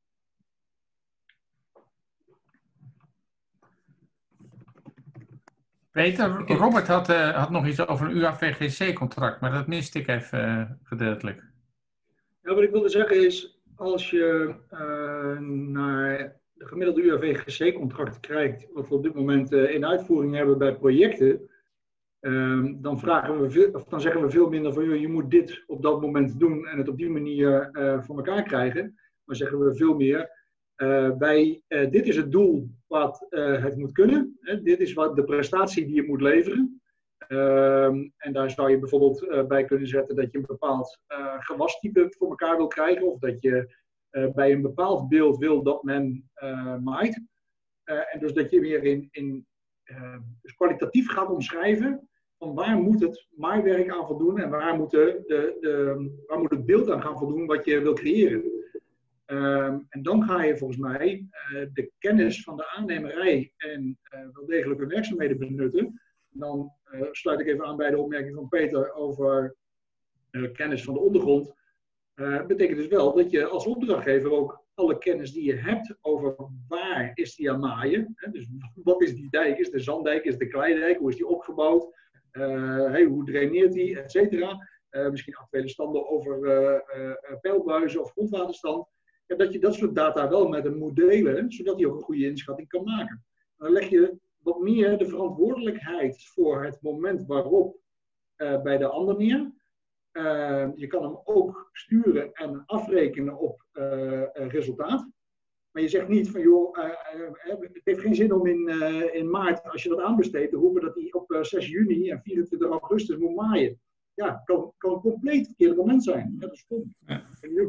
[SPEAKER 4] Peter, Robert had, uh, had nog iets over een U A V G C-contract, maar dat miste ik even uh, gedeeltelijk.
[SPEAKER 1] Ja, wat ik wilde zeggen is, als je uh, naar de gemiddelde U A V G C-contracten kijkt, wat we op dit moment uh, in uitvoering hebben bij projecten, uh, dan, vragen we veel, of dan zeggen we veel minder van, joh, je moet dit op dat moment doen en het op die manier uh, voor elkaar krijgen. Maar zeggen we veel meer, Uh, bij, uh, dit is het doel wat uh, het moet kunnen. Hè? Dit is wat de prestatie die je moet leveren. Uh, en daar zou je bijvoorbeeld uh, bij kunnen zetten dat je een bepaald uh, gewastype voor elkaar wil krijgen. Of dat je uh, bij een bepaald beeld wil dat men uh, maait. Uh, en dus dat je weer in, in uh, dus kwalitatief gaat omschrijven van waar moet het maaiwerk aan voldoen en waar moet, de, de, de, waar moet het beeld aan gaan voldoen wat je wil creëren. Um, en dan ga je volgens mij uh, de kennis van de aannemerij en uh, wel degelijk hun werkzaamheden benutten. En dan uh, sluit ik even aan bij de opmerking van Peter over uh, kennis van de ondergrond. Uh, betekent dus wel dat je als opdrachtgever ook alle kennis die je hebt over waar is die aan maaien. Hè? Dus wat is die dijk? Is het een zanddijk? Is het een kleidijk? Hoe is die opgebouwd? Uh, hey, hoe draineert die? Et cetera. Uh, misschien actuele standen over uh, uh, peilbuizen of grondwaterstand. Ja, dat je dat soort data wel met hem moet delen, zodat hij ook een goede inschatting kan maken. Dan leg je wat meer de verantwoordelijkheid voor het moment waarop uh, bij de ander neer. Uh, je kan hem ook sturen en afrekenen op uh, resultaat. Maar je zegt niet van, joh, uh, uh, het heeft geen zin om in, uh, in maart, als je dat aanbesteedt, te roepen dat hij op uh, zes juni en vierentwintig augustus moet maaien. Ja, kan, kan een compleet verkeerde moment zijn. Ja, dat is stom. Ja.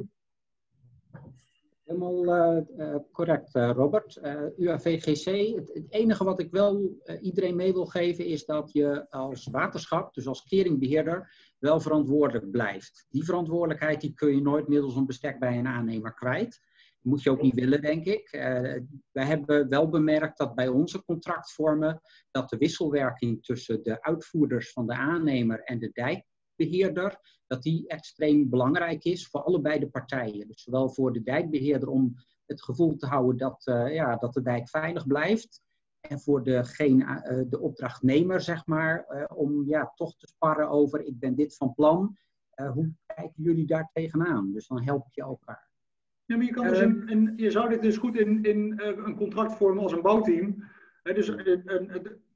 [SPEAKER 5] Helemaal uh, uh, correct, uh, Robert. Uh, U A V G C, het, het enige wat ik wel uh, iedereen mee wil geven is dat je als waterschap, dus als keringbeheerder, wel verantwoordelijk blijft. Die verantwoordelijkheid die kun je nooit middels een bestek bij een aannemer kwijt. Dat moet je ook niet willen, denk ik. Uh, wij hebben wel bemerkt dat bij onze contractvormen dat de wisselwerking tussen de uitvoerders van de aannemer en de dijkbeheerder, dat die extreem belangrijk is voor allebei de partijen. Dus zowel voor de dijkbeheerder om het gevoel te houden dat, uh, ja, dat de dijk veilig blijft. En voor degene, uh, de opdrachtnemer, zeg maar, uh, om ja, toch te sparren over ik ben dit van plan. Uh, hoe kijken jullie daar tegenaan? Dus dan help je elkaar.
[SPEAKER 1] Ja, maar je, kan dus in, in, je zou dit dus goed in, in uh, een contract vormen als een bouwteam. Uh, dus uh, uh, uh,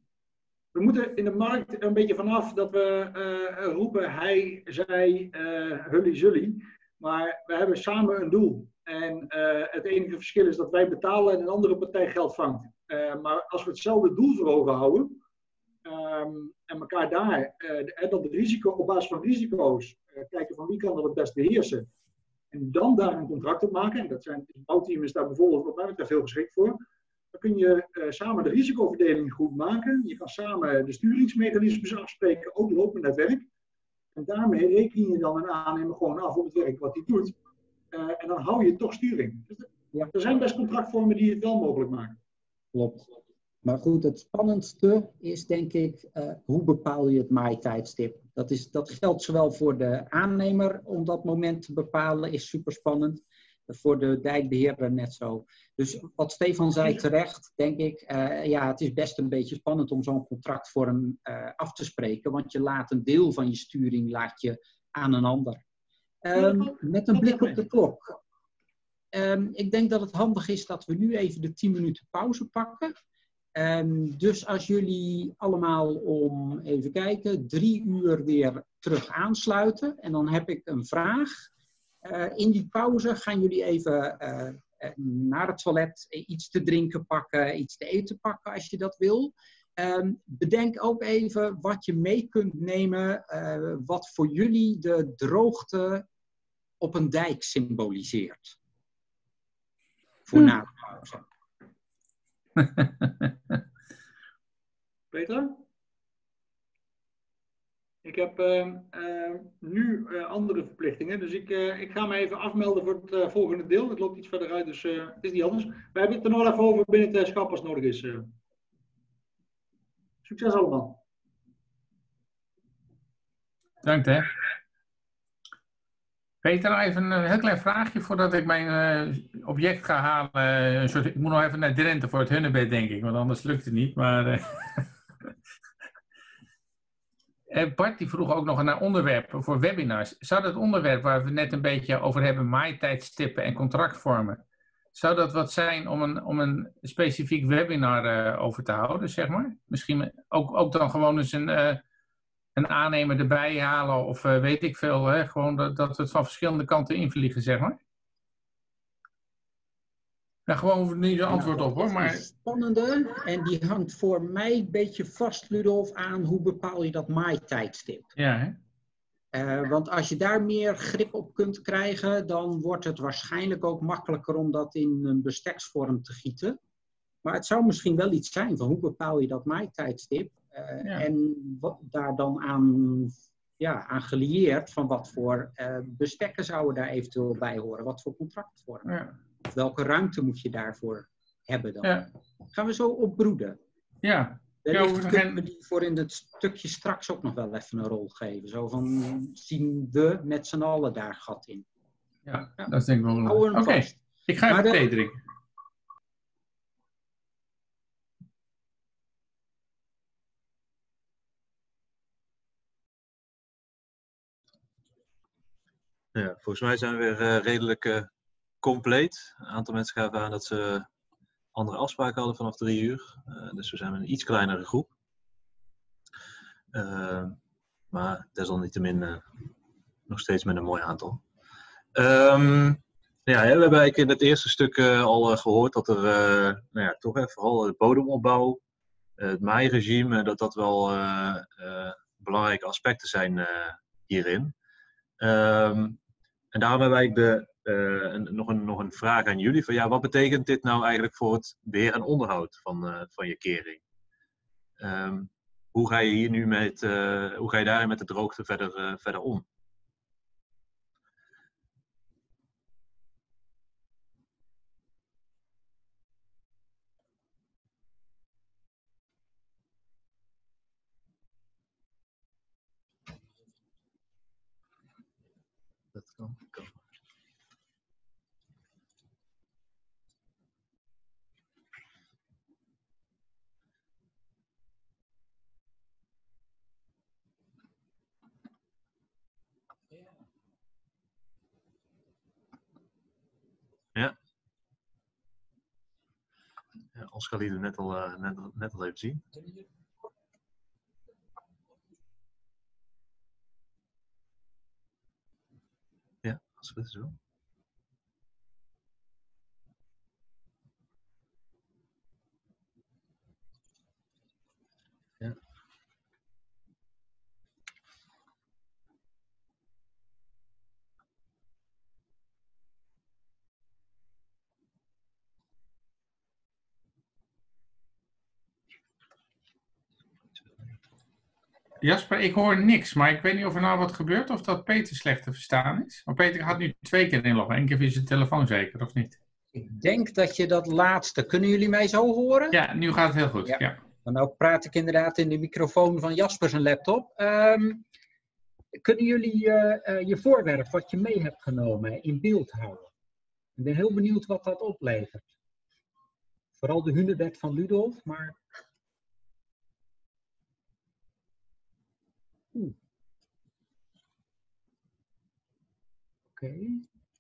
[SPEAKER 1] we moeten in de markt een beetje vanaf dat we uh, roepen hij, zij, uh, hully, zully. Maar we hebben samen een doel. En uh, het enige verschil is dat wij betalen en een andere partij geld vangt. Uh, maar als we hetzelfde doel voor ogen houden um, en elkaar daar, uh, dan de risico, op basis van risico's, uh, kijken van wie kan dat het best beheersen. En dan daar een contract op maken. En dat zijn, het bouwteam is daar bijvoorbeeld wat mij betreft heel geschikt voor. Dan kun je uh, samen de risicoverdeling goed maken. Je kan samen de sturingsmechanismes afspreken, ook lopend netwerk. En daarmee reken je dan een aannemer gewoon af op het werk wat hij doet. Uh, en dan hou je toch sturing. Dus
[SPEAKER 5] ja.
[SPEAKER 1] Er zijn best contractvormen die het wel mogelijk maken.
[SPEAKER 5] Klopt. Maar goed, het spannendste is denk ik, uh, hoe bepaal je het maaitijdstip? Dat, is, dat geldt zowel voor de aannemer om dat moment te bepalen, is super spannend. Voor de dijkbeheerder net zo. Dus wat Stefan zei terecht, denk ik, uh, ja, het is best een beetje spannend om zo'n contractvorm uh, af te spreken, want je laat een deel van je sturing laat je aan een ander. Um, met een blik op de klok. Um, ik denk dat het handig is dat we nu even de tien minuten pauze pakken. Um, dus als jullie allemaal om, even kijken, drie uur weer terug aansluiten. En dan heb ik een vraag. Uh, in die pauze gaan jullie even uh, naar het toilet iets te drinken pakken, iets te eten pakken als je dat wil. Um, bedenk ook even wat je mee kunt nemen, uh, wat voor jullie de droogte op een dijk symboliseert. Voor hm. na de pauze.
[SPEAKER 1] Peter? Ik heb uh, uh, nu uh, andere verplichtingen, dus ik, uh, ik ga me even afmelden voor het uh, volgende deel. Het loopt iets verder uit, dus uh, het is niet anders. We hebben het er nog even over binnen het schap als het nodig is. Uh. Succes allemaal.
[SPEAKER 4] Dank hè. Peter, even een heel klein vraagje voordat ik mijn uh, object ga halen. Een soort, ik moet nog even naar Drenthe voor het Hunnebed, denk ik, want anders lukt het niet. Maar, uh, Bart die vroeg ook nog naar onderwerpen voor webinars. Zou dat onderwerp waar we het net een beetje over hebben, maaitijdstippen en contractvormen, zou dat wat zijn om een, om een specifiek webinar uh, over te houden, zeg maar? Misschien ook, ook dan gewoon eens een, uh, een aannemer erbij halen of uh, weet ik veel, hè? Gewoon dat, dat we het van verschillende kanten invliegen, zeg maar? Daar gewoon niet een antwoord
[SPEAKER 5] nou,
[SPEAKER 4] op hoor. Maar...
[SPEAKER 5] Dat is een spannende en die hangt voor mij een beetje vast, Ludolf, aan hoe bepaal je dat maaitijdstip.
[SPEAKER 4] Ja, hè?
[SPEAKER 5] Uh, want als je daar meer grip op kunt krijgen, dan wordt het waarschijnlijk ook makkelijker om dat in een besteksvorm te gieten. Maar het zou misschien wel iets zijn van hoe bepaal je dat maaitijdstip. Uh,
[SPEAKER 4] Ja.
[SPEAKER 5] En wat daar dan aan, ja, aan gelieerd van wat voor uh, bestekken zouden daar eventueel bij horen. Wat voor contractvorm.
[SPEAKER 4] Ja.
[SPEAKER 5] Welke ruimte moet je daarvoor hebben dan?
[SPEAKER 4] Ja.
[SPEAKER 5] Gaan we zo opbroeden.
[SPEAKER 4] Ja.
[SPEAKER 5] Wellicht
[SPEAKER 4] Ja,
[SPEAKER 5] kunnen
[SPEAKER 4] geen...
[SPEAKER 5] we die voor in het stukje straks ook nog wel even een rol geven. Zo van, zien we met z'n allen daar gat in.
[SPEAKER 4] Ja, ja. Dat is denk ik wel
[SPEAKER 5] belangrijk. Oké,
[SPEAKER 4] okay. Ik ga even thee drinken.
[SPEAKER 3] Ja, volgens mij zijn we weer uh, redelijk uh, compleet. Een aantal mensen gaven aan dat ze andere afspraken hadden vanaf drie uur. Uh, dus we zijn met een iets kleinere groep. Uh, maar desalniettemin uh, nog steeds met een mooi aantal. Um, ja, we hebben eigenlijk in het eerste stuk uh, al uh, gehoord dat er uh, nou ja, toch uh, vooral de bodemopbouw, uh, het maairegime, dat dat wel uh, uh, belangrijke aspecten zijn uh, hierin. Um, en daarom hebben wij de, uh, een, nog, een, nog een vraag aan jullie. Van, ja, wat betekent dit nou eigenlijk voor het beheer en onderhoud van, uh, van je kering? Um, hoe ga je hier nu met, uh, hoe ga je daarin met de droogte verder, uh, verder om? Dat kan, kan. Ja. Ja, Oscar liet het net al, uh, net, net al even zien. Ja, als het goed is wel. Ja.
[SPEAKER 4] Jasper, ik hoor niks, maar ik weet niet of er nou wat gebeurt of dat Peter slecht te verstaan is. Maar Peter gaat nu twee keer inloggen. Eén keer via zijn telefoon zeker, of niet?
[SPEAKER 5] Ik denk dat je dat laatste... Kunnen jullie mij zo horen?
[SPEAKER 4] Ja, nu gaat het heel goed. Ja. Ja.
[SPEAKER 5] Maar nou praat ik inderdaad in de microfoon van Jasper zijn laptop. Um, kunnen jullie uh, uh, je voorwerp wat je mee hebt genomen in beeld houden? Ik ben heel benieuwd wat dat oplevert. Vooral de hunebed van Ludolf, maar... Oeh. Oké. Okay.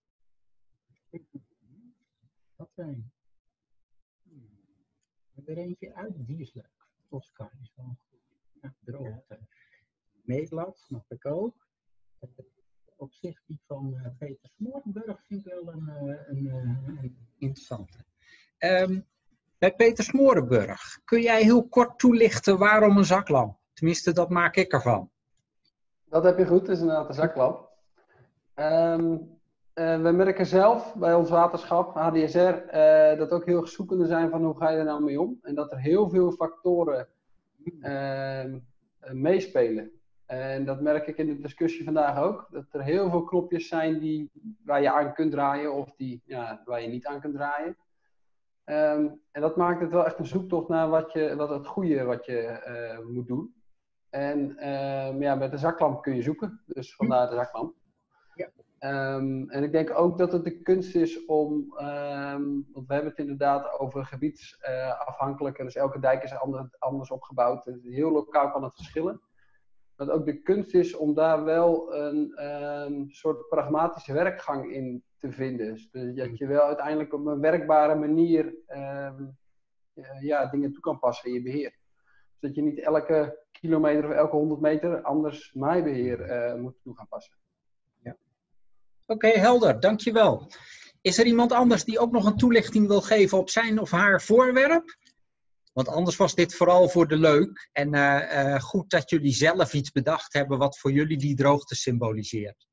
[SPEAKER 5] Wat zijn? Ik heb er eentje uit, die is leuk. Oscar is wel goed. Ja, droogte. Meetlat, snap ik ook. Op zich die van uh, Peter Smorenburg vind ik wel een, uh, een, uh, een interessante. Um, bij Peter Smorenburg, kun jij heel kort toelichten waarom een zaklamp? Tenminste, dat maak ik ervan.
[SPEAKER 9] Dat heb je goed, het is inderdaad een zaklamp. Um, uh, we merken zelf bij ons waterschap, H D S R, uh, dat ook heel zoekende zijn van hoe ga je er nou mee om. En dat er heel veel factoren uh, uh, meespelen. En dat merk ik in de discussie vandaag ook. Dat er heel veel knopjes zijn die, waar je aan kunt draaien of die, ja, waar je niet aan kunt draaien. Um, en dat maakt het wel echt een zoektocht naar wat, je, wat het goede wat je uh, moet doen. En um, ja, met de zaklamp kun je zoeken. Dus vandaar de zaklamp.
[SPEAKER 5] Ja.
[SPEAKER 9] Um, en ik denk ook dat het de kunst is om, um, want we hebben het inderdaad over gebiedsafhankelijk. Uh, dus elke dijk is anders, anders opgebouwd. Dus heel lokaal kan het verschillen. Dat ook de kunst is om daar wel een um, soort pragmatische werkgang in te vinden. Dus dat je wel uiteindelijk op een werkbare manier um, ja, dingen toe kan passen in je beheer. Dus dat je niet elke kilometer of elke honderd meter anders maaibeheer uh, moet toe gaan passen.
[SPEAKER 5] Ja. Oké, okay, helder. Dankjewel. Is er iemand anders die ook nog een toelichting wil geven op zijn of haar voorwerp? Want anders was dit vooral voor de leuk. En uh, uh, goed dat jullie zelf iets bedacht hebben wat voor jullie die droogte symboliseert.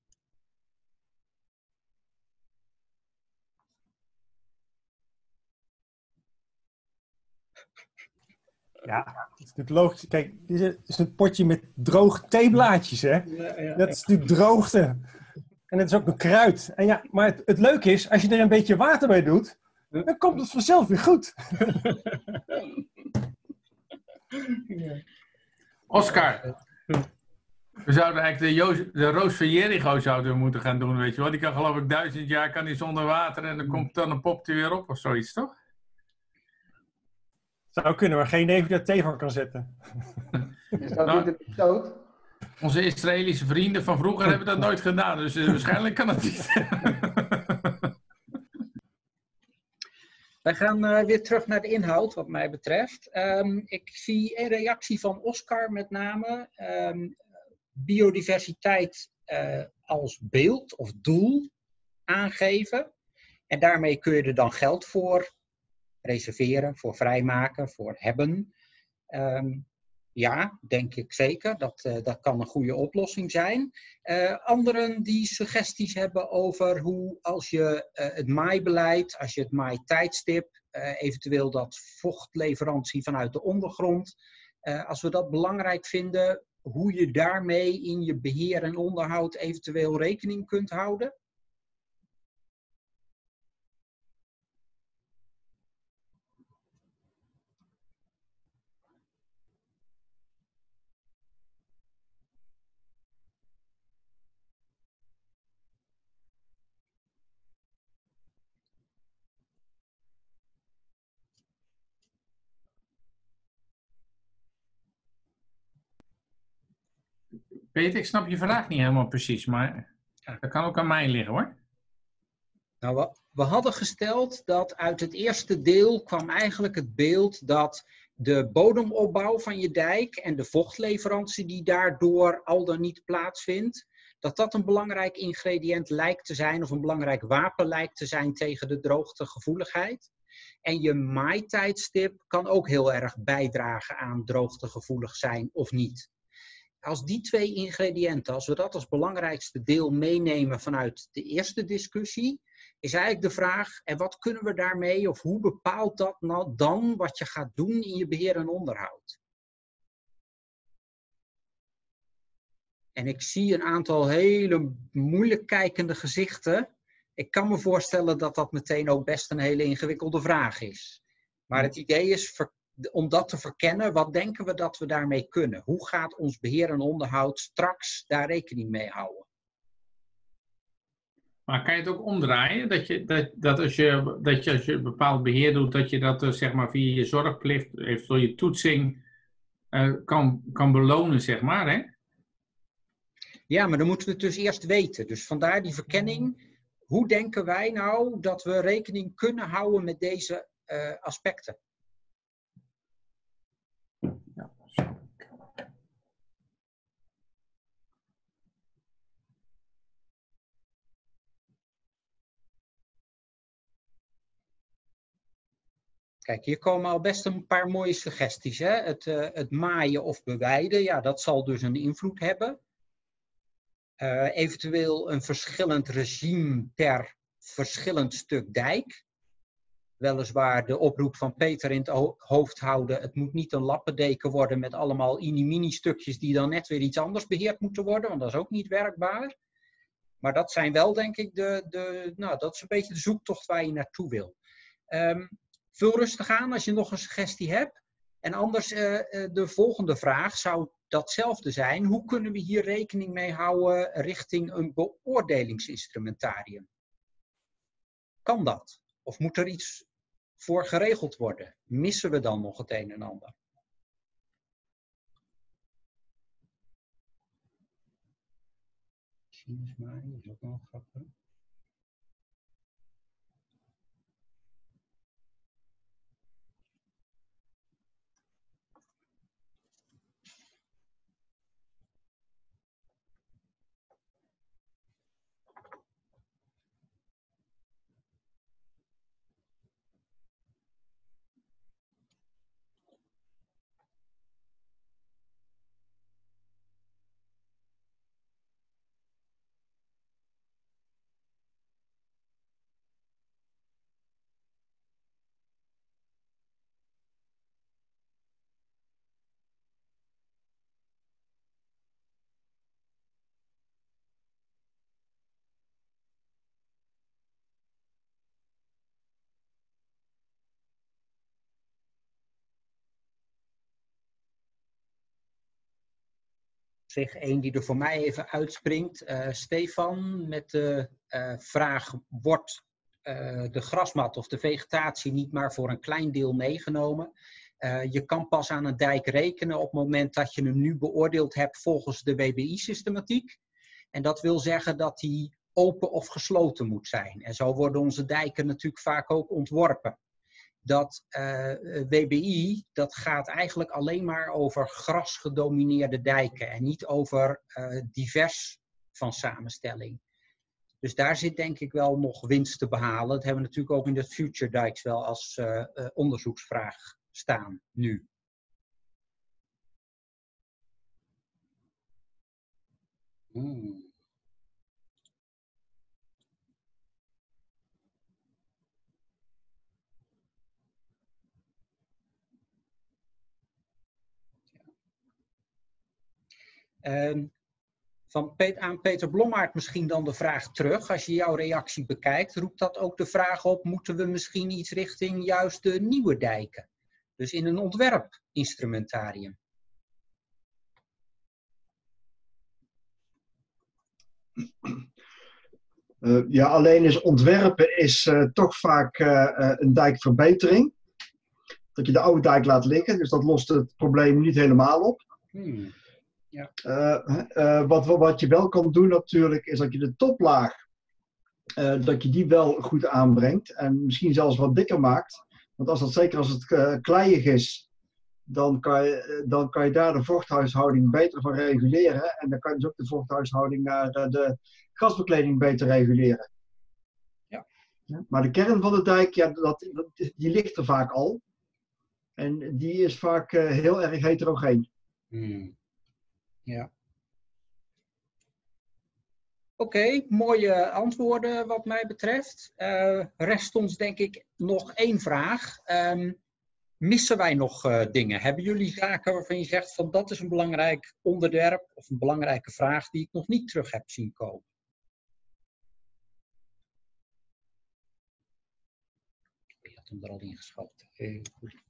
[SPEAKER 2] Ja, dat is natuurlijk logisch. Kijk, dit is, is een potje met droge theeblaadjes, hè?
[SPEAKER 1] Ja, ja.
[SPEAKER 2] Dat is natuurlijk droogte. En het is ook een kruid. En ja, maar het, het leuke is, als je er een beetje water bij doet, dan komt het vanzelf weer goed.
[SPEAKER 4] Oscar. We zouden eigenlijk de, Joos, de Roos van Jericho zouden we moeten gaan doen, weet je wel. Die kan geloof ik duizend jaar kan die zonder water en dan komt dan een pop er weer op of zoiets, toch?
[SPEAKER 2] Zou kunnen, maar geen idee of je daar thee van kan zetten.
[SPEAKER 9] Is dat
[SPEAKER 4] Nou,
[SPEAKER 9] niet de dood?
[SPEAKER 4] Onze Israëlische vrienden van vroeger hebben dat nooit gedaan, dus uh, waarschijnlijk kan het niet.
[SPEAKER 5] Wij gaan uh, weer terug naar de inhoud, wat mij betreft. Um, ik zie een reactie van Oscar met name. Um, biodiversiteit uh, als beeld of doel aangeven. En daarmee kun je er dan geld voor reserveren, voor vrijmaken, voor hebben. Um, ja, denk ik zeker. Dat, uh, dat kan een goede oplossing zijn. Uh, anderen die suggesties hebben over hoe als je uh, het maaibeleid, als je het maaitijdstip, uh, eventueel dat vochtleverantie vanuit de ondergrond, uh, als we dat belangrijk vinden, hoe je daarmee in je beheer en onderhoud eventueel rekening kunt houden.
[SPEAKER 4] Peter, ik snap je vraag niet helemaal precies, maar dat kan ook aan mij liggen hoor.
[SPEAKER 5] Nou, we, we hadden gesteld dat uit het eerste deel kwam eigenlijk het beeld dat de bodemopbouw van je dijk en de vochtleverantie die daardoor al dan niet plaatsvindt, dat dat een belangrijk ingrediënt lijkt te zijn of een belangrijk wapen lijkt te zijn tegen de droogtegevoeligheid. En je maaitijdstip kan ook heel erg bijdragen aan droogtegevoelig zijn of niet. Als die twee ingrediënten, als we dat als belangrijkste deel meenemen vanuit de eerste discussie, is eigenlijk de vraag, en wat kunnen we daarmee, of hoe bepaalt dat nou dan wat je gaat doen in je beheer en onderhoud? En ik zie een aantal hele moeilijk kijkende gezichten. Ik kan me voorstellen dat dat meteen ook best een hele ingewikkelde vraag is. Maar het idee is om dat te verkennen, wat denken we dat we daarmee kunnen? Hoe gaat ons beheer en onderhoud straks daar rekening mee houden?
[SPEAKER 4] Maar kan je het ook omdraaien? Dat je, dat, dat als je, dat je als je bepaald beheer doet, dat je dat uh, zeg maar via je zorgplicht, eventueel je toetsing, uh, kan, kan belonen, zeg maar, hè?
[SPEAKER 5] Ja, maar dan moeten we het dus eerst weten. Dus vandaar die verkenning. Hoe denken wij nou dat we rekening kunnen houden met deze uh, aspecten?
[SPEAKER 4] Ja.
[SPEAKER 5] Kijk, hier komen al best een paar mooie suggesties. Hè? Het, uh, het maaien of beweiden, ja, dat zal dus een invloed hebben. Uh, eventueel een verschillend regime per verschillend stuk dijk. Weliswaar de oproep van Peter in het hoofd houden. Het moet niet een lappendeken worden met allemaal mini-mini stukjes die dan net weer iets anders beheerd moeten worden. Want dat is ook niet werkbaar. Maar dat zijn wel denk ik de, de nou dat is een beetje de zoektocht waar je naartoe wil. Um, vul rustig aan als je nog een suggestie hebt. En anders uh, de volgende vraag zou datzelfde zijn. Hoe kunnen we hier rekening mee houden richting een beoordelingsinstrumentarium? Kan dat? Of moet er iets voor geregeld worden? Missen we dan nog het een en ander? Sinusmaaien is ook wel grappig. Zeg één die er voor mij even uitspringt. Uh, Stefan met de uh, vraag: wordt uh, de grasmat of de vegetatie niet maar voor een klein deel meegenomen? Uh, je kan pas aan een dijk rekenen op het moment dat je hem nu beoordeeld hebt volgens de W B I-systematiek. En dat wil zeggen dat die open of gesloten moet zijn. En zo worden onze dijken natuurlijk vaak ook ontworpen. Dat uh, W B I, dat gaat eigenlijk alleen maar over grasgedomineerde dijken en niet over uh, divers van samenstelling. Dus daar zit denk ik wel nog winst te behalen. Dat hebben we natuurlijk ook in de Future Dikes wel als uh, uh, onderzoeksvraag staan nu. Hmm. Uh, van Pet, aan Peter Blommaert misschien dan de vraag terug. Als je jouw reactie bekijkt, roept dat ook de vraag op: moeten we misschien iets richting juist de nieuwe dijken? Dus in een ontwerpinstrumentarium.
[SPEAKER 7] Uh, ja, alleen is ontwerpen is uh, toch vaak uh, uh, een dijkverbetering. Dat je de oude dijk laat liggen, dus dat lost het probleem niet helemaal op.
[SPEAKER 5] Hmm. Ja.
[SPEAKER 7] Uh, uh, wat, wat je wel kan doen natuurlijk, is dat je de toplaag, uh, dat je die wel goed aanbrengt. En misschien zelfs wat dikker maakt. Want als dat, zeker als het uh, kleiig is, dan kan, je, dan kan je daar de vochthuishouding beter van reguleren. En dan kan je dus ook de vochthuishouding naar uh, de grasbekleding beter reguleren.
[SPEAKER 5] Ja.
[SPEAKER 7] Ja, maar de kern van de dijk, ja, dat, dat, die ligt er vaak al. En die is vaak uh, heel erg heterogeen.
[SPEAKER 5] Hmm. Ja. Oké, okay, mooie antwoorden wat mij betreft. Uh, rest ons denk ik nog één vraag. Um, missen wij nog uh, dingen? Hebben jullie zaken waarvan je zegt van dat is een belangrijk onderwerp of een belangrijke vraag die ik nog niet terug heb zien komen? Je had hem er al in geschoten. Heel goed.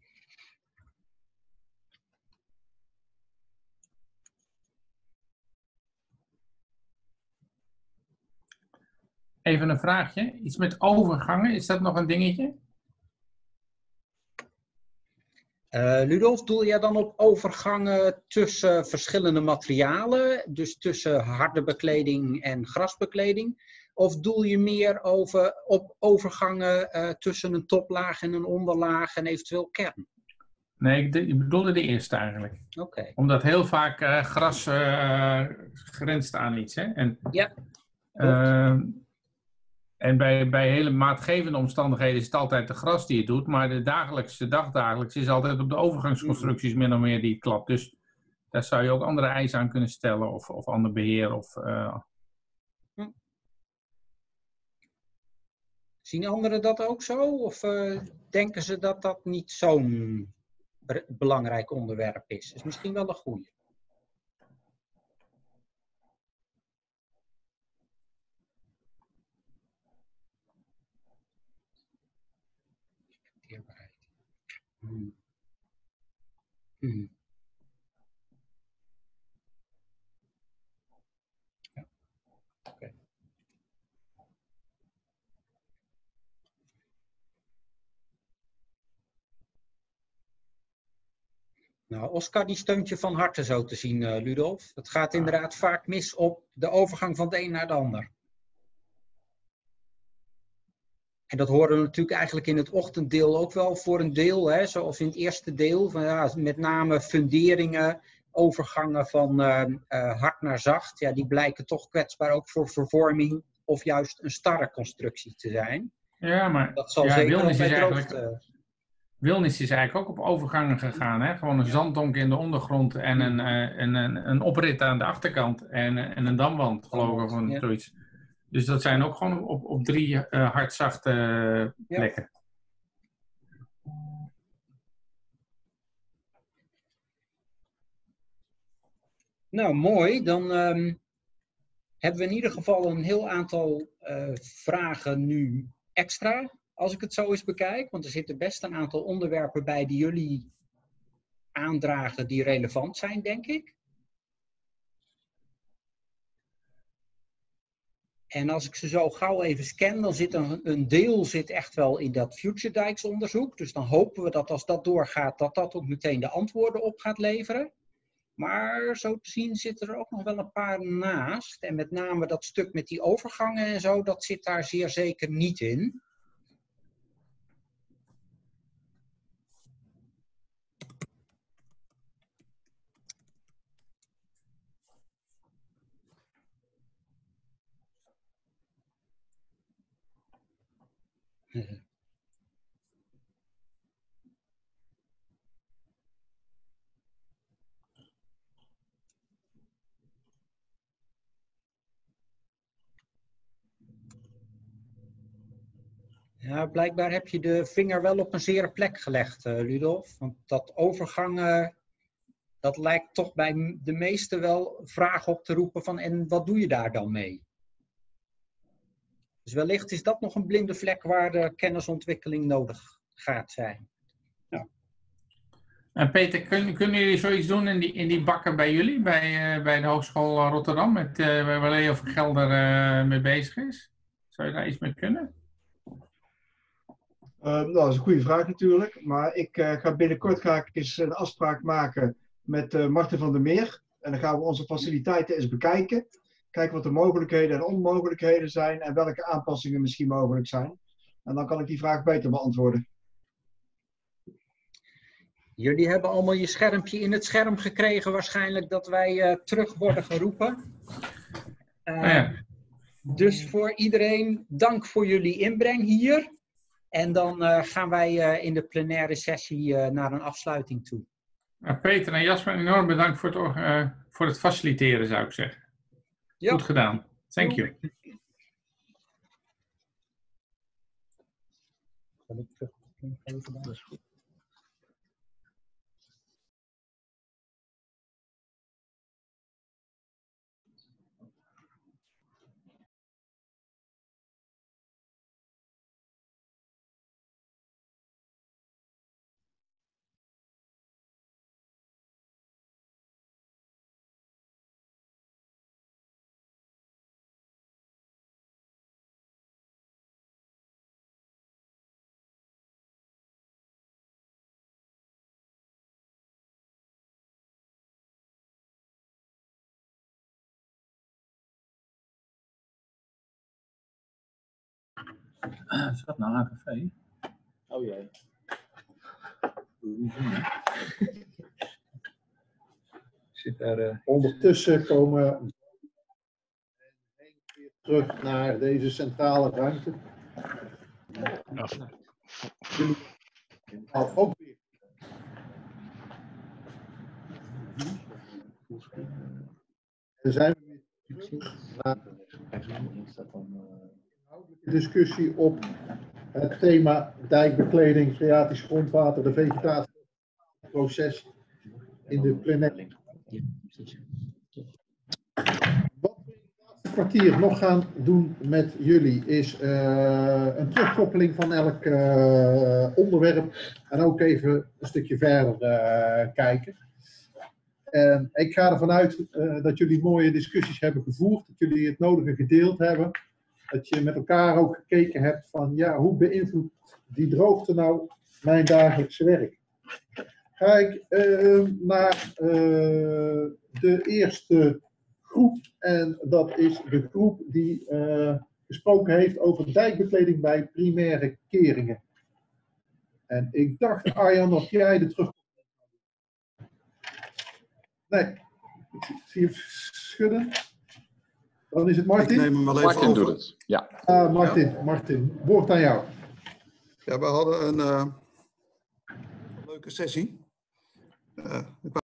[SPEAKER 4] Even een vraagje. Iets met overgangen, is dat nog een dingetje?
[SPEAKER 5] Uh, Ludolf, doel jij dan op overgangen tussen verschillende materialen? Dus tussen harde bekleding en grasbekleding? Of doel je meer over, op overgangen uh, tussen een toplaag en een onderlaag en eventueel kern?
[SPEAKER 4] Nee, ik, de, ik bedoelde de eerste eigenlijk.
[SPEAKER 5] Oké. Okay.
[SPEAKER 4] Omdat heel vaak uh, gras uh, grenst aan iets. Hè? En,
[SPEAKER 5] ja.
[SPEAKER 4] Uh, en bij, bij hele maatgevende omstandigheden is het altijd de gras die het doet. Maar de dagelijkse, dagdagelijks is altijd op de overgangsconstructies min of meer die het klapt. Dus daar zou je ook andere eisen aan kunnen stellen. Of, of ander beheer. Of, uh...
[SPEAKER 5] hm. Zien anderen dat ook zo? Of uh, denken ze dat dat niet zo'n belangrijk onderwerp is? Dat is misschien wel een goeie. Hmm. Hmm. Ja. Okay. Nou, Oscar die steunt je van harte zo te zien, uh, Ludolf. Het gaat inderdaad vaak mis op de overgang van de een naar de ander. En dat horen we natuurlijk eigenlijk in het ochtenddeel ook wel voor een deel, hè, zoals in het eerste deel. Van, ja, met name funderingen, overgangen van uh, uh, hard naar zacht. Ja, die blijken toch kwetsbaar ook voor vervorming of juist een starre constructie te zijn.
[SPEAKER 4] Ja, maar
[SPEAKER 5] dat zal
[SPEAKER 4] ja,
[SPEAKER 5] zeker
[SPEAKER 4] Wilnis, is
[SPEAKER 5] eigenlijk,
[SPEAKER 4] droogte... Wilnis is eigenlijk ook op overgangen gegaan. Hè? Gewoon een zanddonk in de ondergrond en een, uh, een, een, een oprit aan de achterkant en, en een damwand, geloof ik, of ja. zoiets. Dus dat zijn ook gewoon op, op drie uh, hardzachte uh, plekken. Ja.
[SPEAKER 5] Nou, mooi. Dan um, hebben we in ieder geval een heel aantal uh, vragen nu extra, als ik het zo eens bekijk. Want er zitten best een aantal onderwerpen bij die jullie aandragen die relevant zijn, denk ik. En als ik ze zo gauw even scan, dan zit een, een deel zit echt wel in dat Future Dykes onderzoek. Dus dan hopen we dat als dat doorgaat, dat dat ook meteen de antwoorden op gaat leveren. Maar zo te zien zitten er ook nog wel een paar naast. En met name dat stuk met die overgangen en zo, dat zit daar zeer zeker niet in. Ja, blijkbaar heb je de vinger wel op een zere plek gelegd, uh, Ludolf. Want dat overgangen, dat lijkt toch bij de meesten wel vragen op te roepen van en wat doe je daar dan mee? Dus wellicht is dat nog een blinde vlek waar de kennisontwikkeling nodig gaat zijn. Ja.
[SPEAKER 4] En Peter, kun, kunnen jullie zoiets doen in die, in die bakken bij jullie, bij, uh, bij de Hogeschool Rotterdam, met, uh, waar Leo van Gelder uh, mee bezig is? Zou je daar iets mee kunnen?
[SPEAKER 7] Uh, nou, dat is een goede vraag natuurlijk. Maar ik uh, ga binnenkort ga ik eens een afspraak maken met uh, Marten van der Meer. En dan gaan we onze faciliteiten eens bekijken. Kijken wat de mogelijkheden en onmogelijkheden zijn. En welke aanpassingen misschien mogelijk zijn. En dan kan ik die vraag beter beantwoorden.
[SPEAKER 5] Jullie hebben allemaal je schermpje in het scherm gekregen waarschijnlijk dat wij uh, terug worden geroepen. Uh, oh ja. Dus voor iedereen dank voor jullie inbreng hier. En dan uh, gaan wij uh, in de plenaire sessie uh, naar een afsluiting toe.
[SPEAKER 4] Nou, Peter en Jasper, enorm bedankt voor het, uh, voor het faciliteren, zou ik zeggen. Ja. Goed gedaan. Thank you. Dat is goed.
[SPEAKER 3] Is dat nou een café? Oh jee. Zit daar, uh...
[SPEAKER 10] Ondertussen komen we weer terug naar deze centrale ruimte. Jullie nou, ook weer. Dan zijn we weer terug naar de discussie op het thema dijkbekleding, freatisch grondwater, de vegetatieproces in de plenaire. Wat we in het laatste kwartier nog gaan doen met jullie is uh, een terugkoppeling van elk uh, onderwerp en ook even een stukje verder uh, kijken. Uh, ik ga ervan uit uh, dat jullie mooie discussies hebben gevoerd, dat jullie het nodige gedeeld hebben. Dat je met elkaar ook gekeken hebt van, ja, hoe beïnvloedt die droogte nou mijn dagelijkse werk? Ga ik uh, naar uh, de eerste groep. En dat is de groep die uh, gesproken heeft over dijkbekleding bij primaire keringen. En ik dacht, Arjan, dat jij er terug... Nee, ik zie je schudden. Dan is het Martin.
[SPEAKER 11] Ik neem hem wel even
[SPEAKER 10] Martin
[SPEAKER 11] over.
[SPEAKER 10] doet het, ja. Uh, Martin, ja. Martin, woord aan jou.
[SPEAKER 11] Ja, we hadden een uh, leuke sessie. Uh,